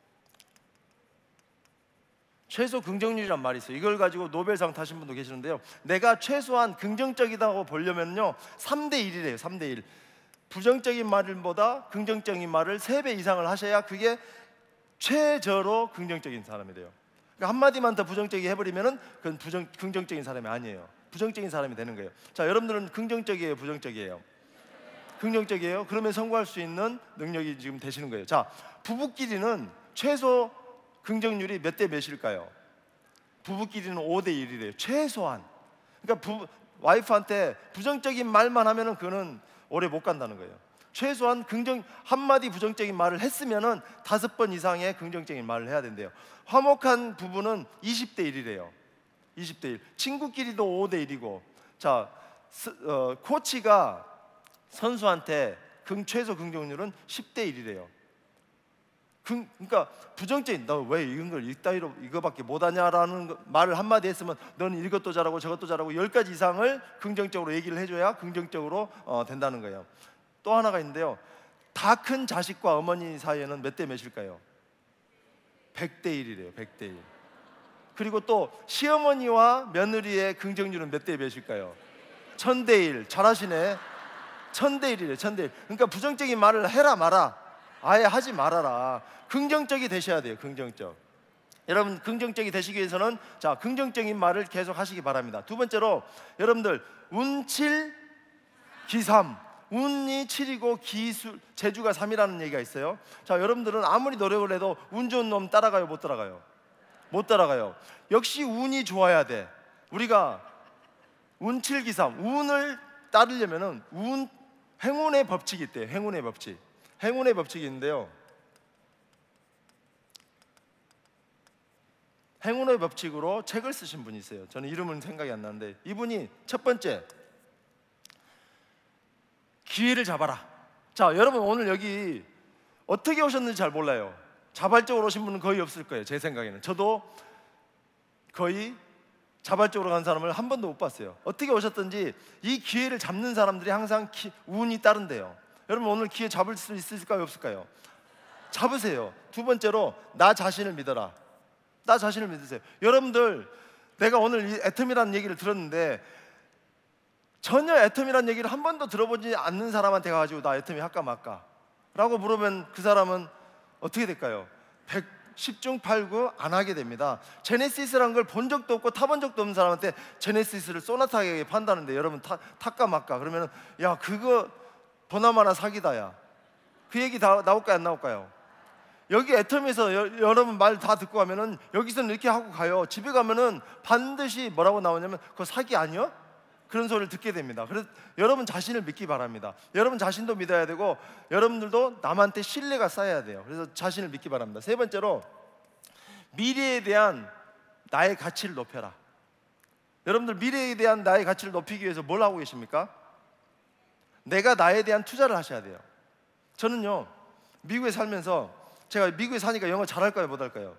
최소 긍정률이란 말이 있어요. 이걸 가지고 노벨상 타신 분도 계시는데요. 내가 최소한 긍정적이다고 보려면요 삼 대 일이래요. 삼 대 일. 부정적인 말보다 긍정적인 말을 세 배 이상을 하셔야 그게 최저로 긍정적인 사람이 돼요. 그러니까 한마디만 더 부정적이게 해버리면 그건 부정, 긍정적인 사람이 아니에요. 부정적인 사람이 되는 거예요. 자, 여러분들은 긍정적이에요, 부정적이에요? 긍정적이에요. 그러면 성공할 수 있는 능력이 지금 되시는 거예요. 자, 부부끼리는 최소 긍정률이 몇 대 몇일까요? 부부끼리는 오 대 일이래요. 최소한. 그러니까 부, 와이프한테 부정적인 말만 하면은 그거는 오래 못 간다는 거예요. 최소한 긍정 한마디 부정적인 말을 했으면은 다섯 번 이상의 긍정적인 말을 해야 된대요. 화목한 부부는 이십 대 일이래요. 이십 대 일. 친구끼리도 오 대 일이고. 자, 스, 어, 코치가 선수한테 긍, 최소 긍정률은 십 대 일이래요. 그, 그러니까 부정적인 너 왜 이런 걸 이따위로 이거밖에 못하냐라는 말을 한마디 했으면 너는 이것도 잘하고 저것도 잘하고 열 가지 이상을 긍정적으로 얘기를 해줘야 긍정적으로 어, 된다는 거예요. 또 하나가 있는데요. 다 큰 자식과 어머니 사이에는 몇 대 몇일까요? 백 대 일이래요. 백 대 일. 그리고 또 시어머니와 며느리의 긍정률은 몇 대 몇일까요? 천 대 일. 잘하시네. 천 대 일이래요. 천 대 일. 그러니까 부정적인 말을 해라 마라. 아예 하지 말아라. 긍정적이 되셔야 돼요. 긍정적. 여러분 긍정적이 되시기 위해서는 자 긍정적인 말을 계속 하시기 바랍니다. 두 번째로 여러분들 운칠 기삼. 운이 칠이고 기술 재주가 삼이라는 얘기가 있어요. 자, 여러분들은 아무리 노력을 해도 운 좋은 놈 따라가요, 못 따라가요? 못 따라가요. 역시 운이 좋아야 돼. 우리가 운칠기삼, 운을 따르려면은 운, 행운의 법칙이 있대요. 행운의 법칙. 행운의 법칙이 있는데요, 행운의 법칙으로 책을 쓰신 분이 있어요. 저는 이름은 생각이 안 나는데, 이분이 첫 번째, 기회를 잡아라. 자, 여러분 오늘 여기 어떻게 오셨는지 잘 몰라요. 자발적으로 오신 분은 거의 없을 거예요. 제 생각에는. 저도 거의 자발적으로 간 사람을 한 번도 못 봤어요. 어떻게 오셨든지 이 기회를 잡는 사람들이 항상 기, 운이 따른대요. 여러분 오늘 기회 잡을 수 있을까요, 없을까요? 잡으세요. 두 번째로, 나 자신을 믿어라. 나 자신을 믿으세요. 여러분들, 내가 오늘 이 애텀이라는 얘기를 들었는데 전혀 애텀이라는 얘기를 한 번도 들어보지 않는 사람한테 가가지고 나 애텀이 할까 말까 라고 물으면 그 사람은 어떻게 될까요? 십 중 팔 구 안 하게 됩니다. 제네시스라는 걸 본 적도 없고 타본 적도 없는 사람한테 제네시스를 소나타하게 판다는데 여러분 타, 탈까 말까 그러면 야, 그거 보나마나 사기다야. 그 얘기 다 나올까요, 안 나올까요? 여기 애텀에서 여, 여러분 말 다 듣고 가면은 여기서는 이렇게 하고 가요. 집에 가면은 반드시 뭐라고 나오냐면 그거 사기 아니야? 그런 소리를 듣게 됩니다. 그래서 여러분 자신을 믿기 바랍니다. 여러분 자신도 믿어야 되고 여러분들도 남한테 신뢰가 쌓여야 돼요. 그래서 자신을 믿기 바랍니다. 세 번째로, 미래에 대한 나의 가치를 높여라. 여러분들 미래에 대한 나의 가치를 높이기 위해서 뭘 하고 계십니까? 내가 나에 대한 투자를 하셔야 돼요. 저는요, 미국에 살면서, 제가 미국에 사니까 영어 잘할까요, 못할까요?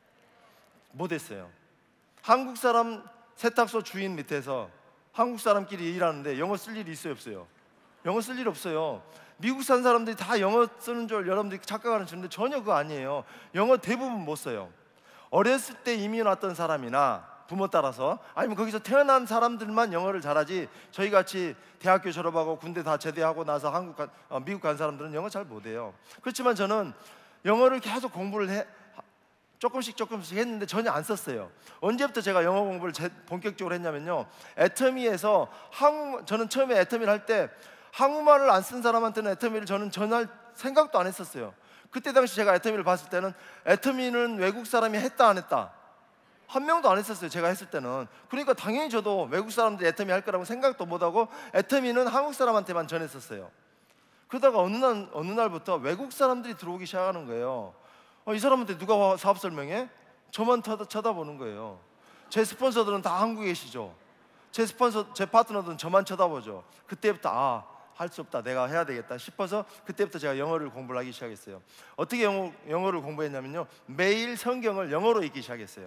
못했어요. 한국 사람 세탁소 주인 밑에서 한국 사람끼리 일하는데 영어 쓸 일이 있어요, 없어요? 영어 쓸 일 없어요. 미국 산 사람들이 다 영어 쓰는 줄 여러분들이 착각하는 줄인데 전혀 그거 아니에요. 영어 대부분 못 써요. 어렸을 때 이민 왔던 사람이나 부모 따라서, 아니면 거기서 태어난 사람들만 영어를 잘하지, 저희같이 대학교 졸업하고 군대 다 제대하고 나서 한국 가, 어, 미국 간 사람들은 영어 잘 못해요. 그렇지만 저는 영어를 계속 공부를 해 조금씩 조금씩 했는데 전혀 안 썼어요. 언제부터 제가 영어 공부를 제, 본격적으로 했냐면요, 애터미에서 한국, 저는 처음에 애터미를 할 때 한국말을 안 쓴 사람한테는 애터미를 저는 전할 생각도 안 했었어요. 그때 당시 제가 애터미를 봤을 때는 애터미는 외국 사람이 했다 안 했다 한 명도 안 했었어요, 제가 했을 때는. 그러니까 당연히 저도 외국 사람들이 애터미 할 거라고 생각도 못하고 애터미는 한국 사람한테만 전했었어요. 그러다가 어느 날, 어느 날부터 외국 사람들이 들어오기 시작하는 거예요. 어, 이 사람한테 누가 사업 설명해? 저만 쳐다, 쳐다보는 거예요. 제 스폰서들은 다 한국에 계시죠. 제 스폰서, 제 파트너들은 저만 쳐다보죠. 그때부터 아, 할 수 없다, 내가 해야 되겠다 싶어서 그때부터 제가 영어를 공부를 하기 시작했어요. 어떻게 영어, 영어를 공부했냐면요, 매일 성경을 영어로 읽기 시작했어요.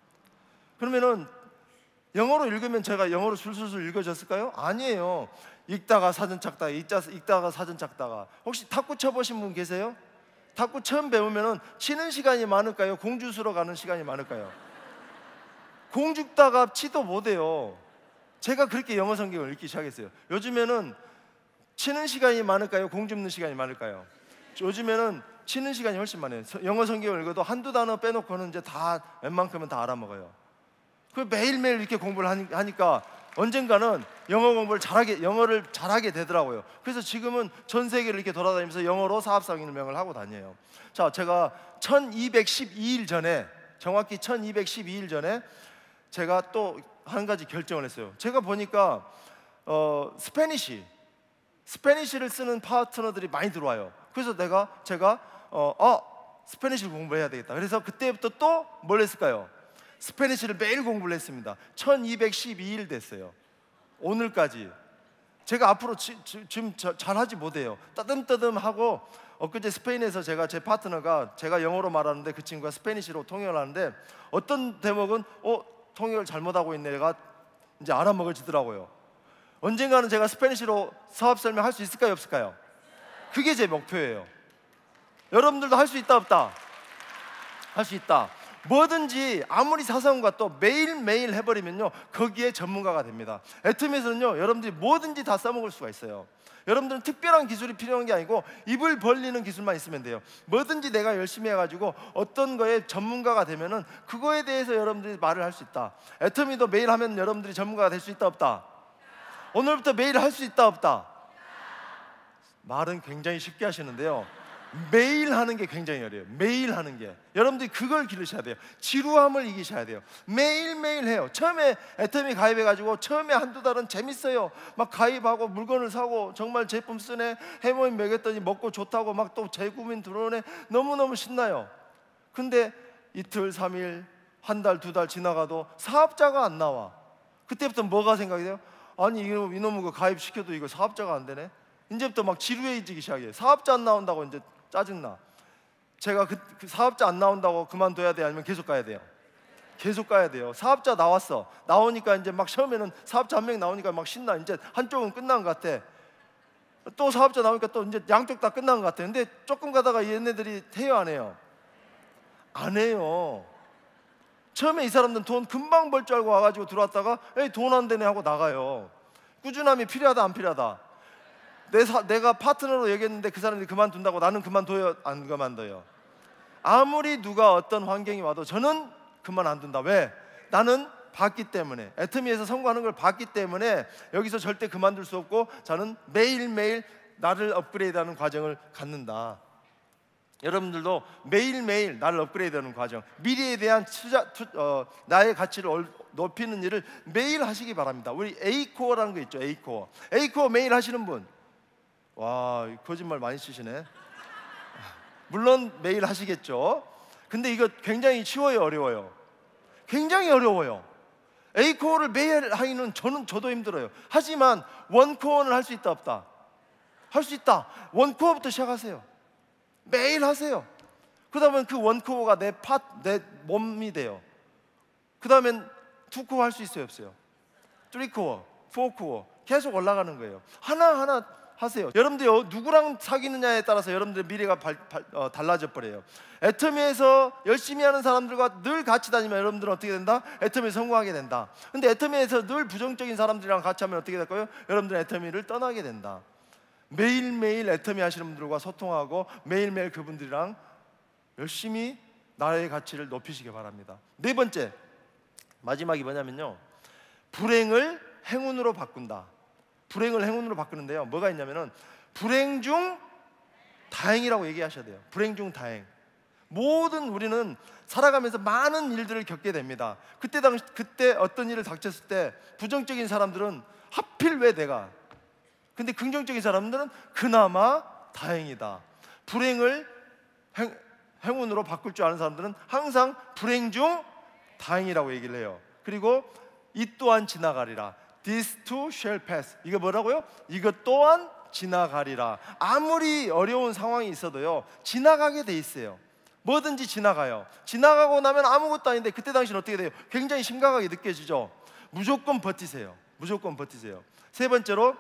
그러면은 영어로 읽으면 제가 영어로 술술술 읽어졌을까요? 아니에요. 읽다가 사전 찾다가, 읽다가 사전 찾다가. 혹시 탁구 쳐보신 분 계세요? 탁구 처음 배우면은 치는 시간이 많을까요? 공 주스러 가는 시간이 많을까요? 공 죽다가 치도 못해요. 제가 그렇게 영어 성경을 읽기 시작했어요. 요즘에는 치는 시간이 많을까요? 공 줍는 시간이 많을까요? 요즘에는 치는 시간이 훨씬 많아요. 영어 성경을 읽어도 한두 단어 빼놓고는 이제 다 웬만큼은 다 알아먹어요. 그 매일매일 이렇게 공부를 하니까 언젠가는 영어 공부를 잘하게, 영어를 잘하게 되더라고요. 그래서 지금은 전 세계를 이렇게 돌아다니면서 영어로 사업상인명을 하고 다녀요. 자, 제가 천이백십이 일 전에, 정확히 천이백십이 일 전에 제가 또 한 가지 결정을 했어요. 제가 보니까 어, 스페니쉬, 스페니쉬를 쓰는 파트너들이 많이 들어와요. 그래서 내가 제가 어, 어 스페니쉬를 공부해야 되겠다. 그래서 그때부터 또 뭘 했을까요? 스페니쉬를 매일 공부를 했습니다. 천이백십이 일 됐어요. 오늘까지. 제가 앞으로 지, 지, 지금 저, 잘하지 못해요. 따듬따듬하고, 엊그제 스페인에서 제가, 제 파트너가 제가 영어로 말하는데 그 친구가 스페니쉬로 통역을 하는데 어떤 대목은 어 통역을 잘못하고 있네, 얘가 이제 알아먹어지더라고요. 언젠가는 제가 스페니쉬로 사업 설명할 수 있을까요, 없을까요? 그게 제 목표예요. 여러분들도 할 수 있다, 없다? 할 수 있다. 뭐든지 아무리 사소한 것도 매일매일 해버리면요, 거기에 전문가가 됩니다. 애텀에서는요, 여러분들이 뭐든지 다 써먹을 수가 있어요. 여러분들은 특별한 기술이 필요한 게 아니고 입을 벌리는 기술만 있으면 돼요. 뭐든지 내가 열심히 해가지고 어떤 거에 전문가가 되면은 그거에 대해서 여러분들이 말을 할 수 있다. 애터미도 매일 하면 여러분들이 전문가가 될 수 있다, 없다? 오늘부터 매일 할 수 있다, 없다? 말은 굉장히 쉽게 하시는데요, 매일 하는 게 굉장히 어려워요. 매일 하는 게. 여러분들이 그걸 기르셔야 돼요. 지루함을 이기셔야 돼요. 매일매일 해요. 처음에 애터미 가입해가지고 처음에 한두 달은 재밌어요. 막 가입하고 물건을 사고 정말 제품 쓰네, 해모임 먹였더니 먹고 좋다고 막 또 재구민 들어오네. 너무너무 신나요. 근데 이틀, 삼일, 한 달, 두 달 지나가도 사업자가 안 나와. 그때부터 뭐가 생각이 돼요? 아니 이놈, 이놈은 거 가입시켜도 이거 사업자가 안 되네. 이제부터 막 지루해지기 시작해요. 사업자 안 나온다고 이제 짜증나. 제가 그, 그 사업자 안 나온다고 그만둬야 돼요? 아니면 계속 가야 돼요? 계속 가야 돼요. 사업자 나왔어. 나오니까 이제 막 처음에는 사업자 한 명 나오니까 막 신나. 이제 한쪽은 끝난 것 같아. 또 사업자 나오니까 또 이제 양쪽 다 끝난 것 같아. 근데 조금 가다가 얘네들이 해요, 안 해요? 안 해요. 처음에 이 사람들은 돈 금방 벌 줄 알고 와가지고 들어왔다가 에이 돈 안 되네 하고 나가요. 꾸준함이 필요하다 안 필요하다? 내 사, 내가 파트너로 얘기했는데 그 사람들이 그만둔다고 나는 그만둬요 안 그만둬요? 아무리 누가 어떤 환경이 와도 저는 그만 안 둔다. 왜? 나는 봤기 때문에, 애터미에서 성공하는 걸 봤기 때문에 여기서 절대 그만둘 수 없고 저는 매일매일 나를 업그레이드하는 과정을 갖는다. 여러분들도 매일매일 나를 업그레이드하는 과정, 미래에 대한 투자, 투, 어, 나의 가치를 얼, 높이는 일을 매일 하시기 바랍니다. 우리 A코어라는 거 있죠. A코어. A코어 매일 하시는 분? 와, 거짓말 많이 치시네. 물론 매일 하시겠죠. 근데 이거 굉장히 쉬워요, 어려워요? 굉장히 어려워요. A코어를 매일 하기는 저는 저도 힘들어요. 하지만 원코어는 할 수 있다 없다? 할 수 있다. 원코어부터 시작하세요. 매일 하세요. 그 다음엔 그 원코어가 내 파, 내 몸이 돼요. 그 다음엔 투코어 할 수 있어요 없어요? 쓰리코어, 포코어 계속 올라가는 거예요. 하나하나 하세요. 여러분들 누구랑 사귀느냐에 따라서 여러분들의 미래가 발, 발, 어, 달라져 버려요. 애터미에서 열심히 하는 사람들과 늘 같이 다니면 여러분들은 어떻게 된다? 애터미에 성공하게 된다. 근데 애터미에서 늘 부정적인 사람들이랑 같이 하면 어떻게 될까요? 여러분들은 애터미를 떠나게 된다. 매일매일 애터미 하시는 분들과 소통하고 매일매일 그분들이랑 열심히 나의 가치를 높이시기 바랍니다. 네 번째, 마지막이 뭐냐면요, 불행을 행운으로 바꾼다. 불행을 행운으로 바꾸는데요, 뭐가 있냐면은 불행 중 다행이라고 얘기하셔야 돼요. 불행 중 다행. 모든 우리는 살아가면서 많은 일들을 겪게 됩니다. 그때 당시 그때 어떤 일을 닥쳤을 때 부정적인 사람들은 하필 왜 내가, 근데 긍정적인 사람들은 그나마 다행이다. 불행을 행, 행운으로 바꿀 줄 아는 사람들은 항상 불행 중 다행이라고 얘기를 해요. 그리고 이 또한 지나가리라. This too shall pass. 이거 뭐라고요? 이것 또한 지나가리라. 아무리 어려운 상황이 있어도요, 지나가게 돼 있어요. 뭐든지 지나가요. 지나가고 나면 아무것도 아닌데 그때 당시는 어떻게 돼요? 굉장히 심각하게 느껴지죠. 무조건 버티세요. 무조건 버티세요. 세 번째로,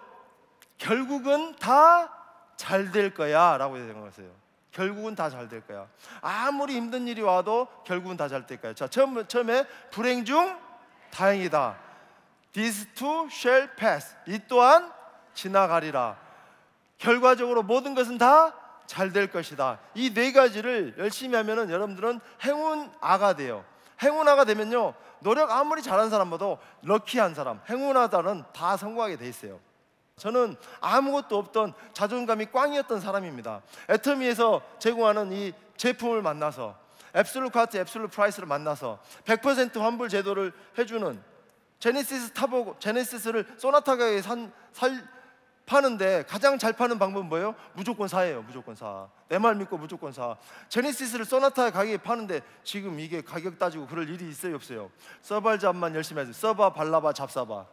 결국은 다 잘 될 거야 라고 생각하세요. 결국은 다 잘 될 거야. 아무리 힘든 일이 와도 결국은 다 잘 될 거야. 자, 처음, 처음에 불행 중 다행이다. This too shall pass. 이 또한 지나가리라. 결과적으로 모든 것은 다 잘 될 것이다. 이 네 가지를 열심히 하면은 여러분들은 행운아가 돼요. 행운아가 되면요, 노력 아무리 잘한 사람보다 럭키한 사람, 행운아다는 다 성공하게 돼 있어요. 저는 아무것도 없던 자존감이 꽝이었던 사람입니다. 애터미에서 제공하는 이 제품을 만나서, 앱솔루트 카트, 앱솔루트 프라이스를 만나서 백 퍼센트 환불 제도를 해주는 제네시스 타보고, 제네시스를 소나타 가격에 산, 살, 파는데 가장 잘 파는 방법은 뭐예요? 무조건 사예요. 무조건 사. 내 말 믿고 무조건 사. 제네시스를 소나타 가격에 파는데 지금 이게 가격 따지고 그럴 일이 있어요 없어요? 써발 잡만 열심히 하세요. 써봐, 발라봐, 잡사봐.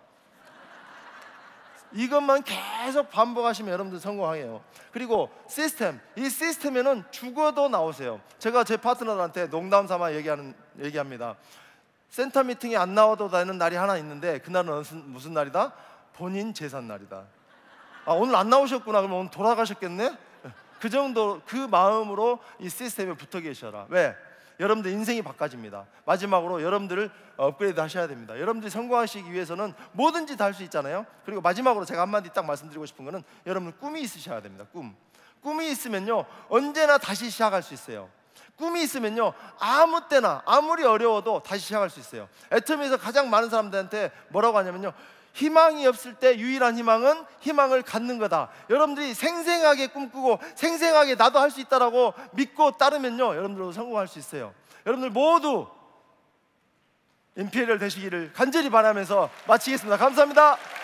이것만 계속 반복하시면 여러분들 성공해요. 그리고 시스템, 이 시스템에는 죽어도 나오세요. 제가 제 파트너들한테 농담 삼아 얘기하는, 얘기합니다. 센터 미팅에 안 나와도 되는 날이 하나 있는데 그날은 무슨, 무슨 날이다? 본인 재산 날이다. 아, 오늘 안 나오셨구나. 그러면 오늘 돌아가셨겠네? 그 정도, 그 마음으로 이 시스템에 붙어 계셔라. 왜? 여러분들 인생이 바꿔집니다. 마지막으로 여러분들을 업그레이드 하셔야 됩니다. 여러분들이 성공하시기 위해서는 뭐든지 다 할 수 있잖아요. 그리고 마지막으로 제가 한마디 딱 말씀드리고 싶은 거는, 여러분 꿈이 있으셔야 됩니다. 꿈. 꿈이 있으면요, 언제나 다시 시작할 수 있어요. 꿈이 있으면요, 아무 때나 아무리 어려워도 다시 시작할 수 있어요. 애터미에서 가장 많은 사람들한테 뭐라고 하냐면요, 희망이 없을 때 유일한 희망은 희망을 갖는 거다. 여러분들이 생생하게 꿈꾸고 생생하게 나도 할 수 있다라고 믿고 따르면요, 여러분들도 성공할 수 있어요. 여러분들 모두 임페리얼 되시기를 간절히 바라면서 마치겠습니다. 감사합니다.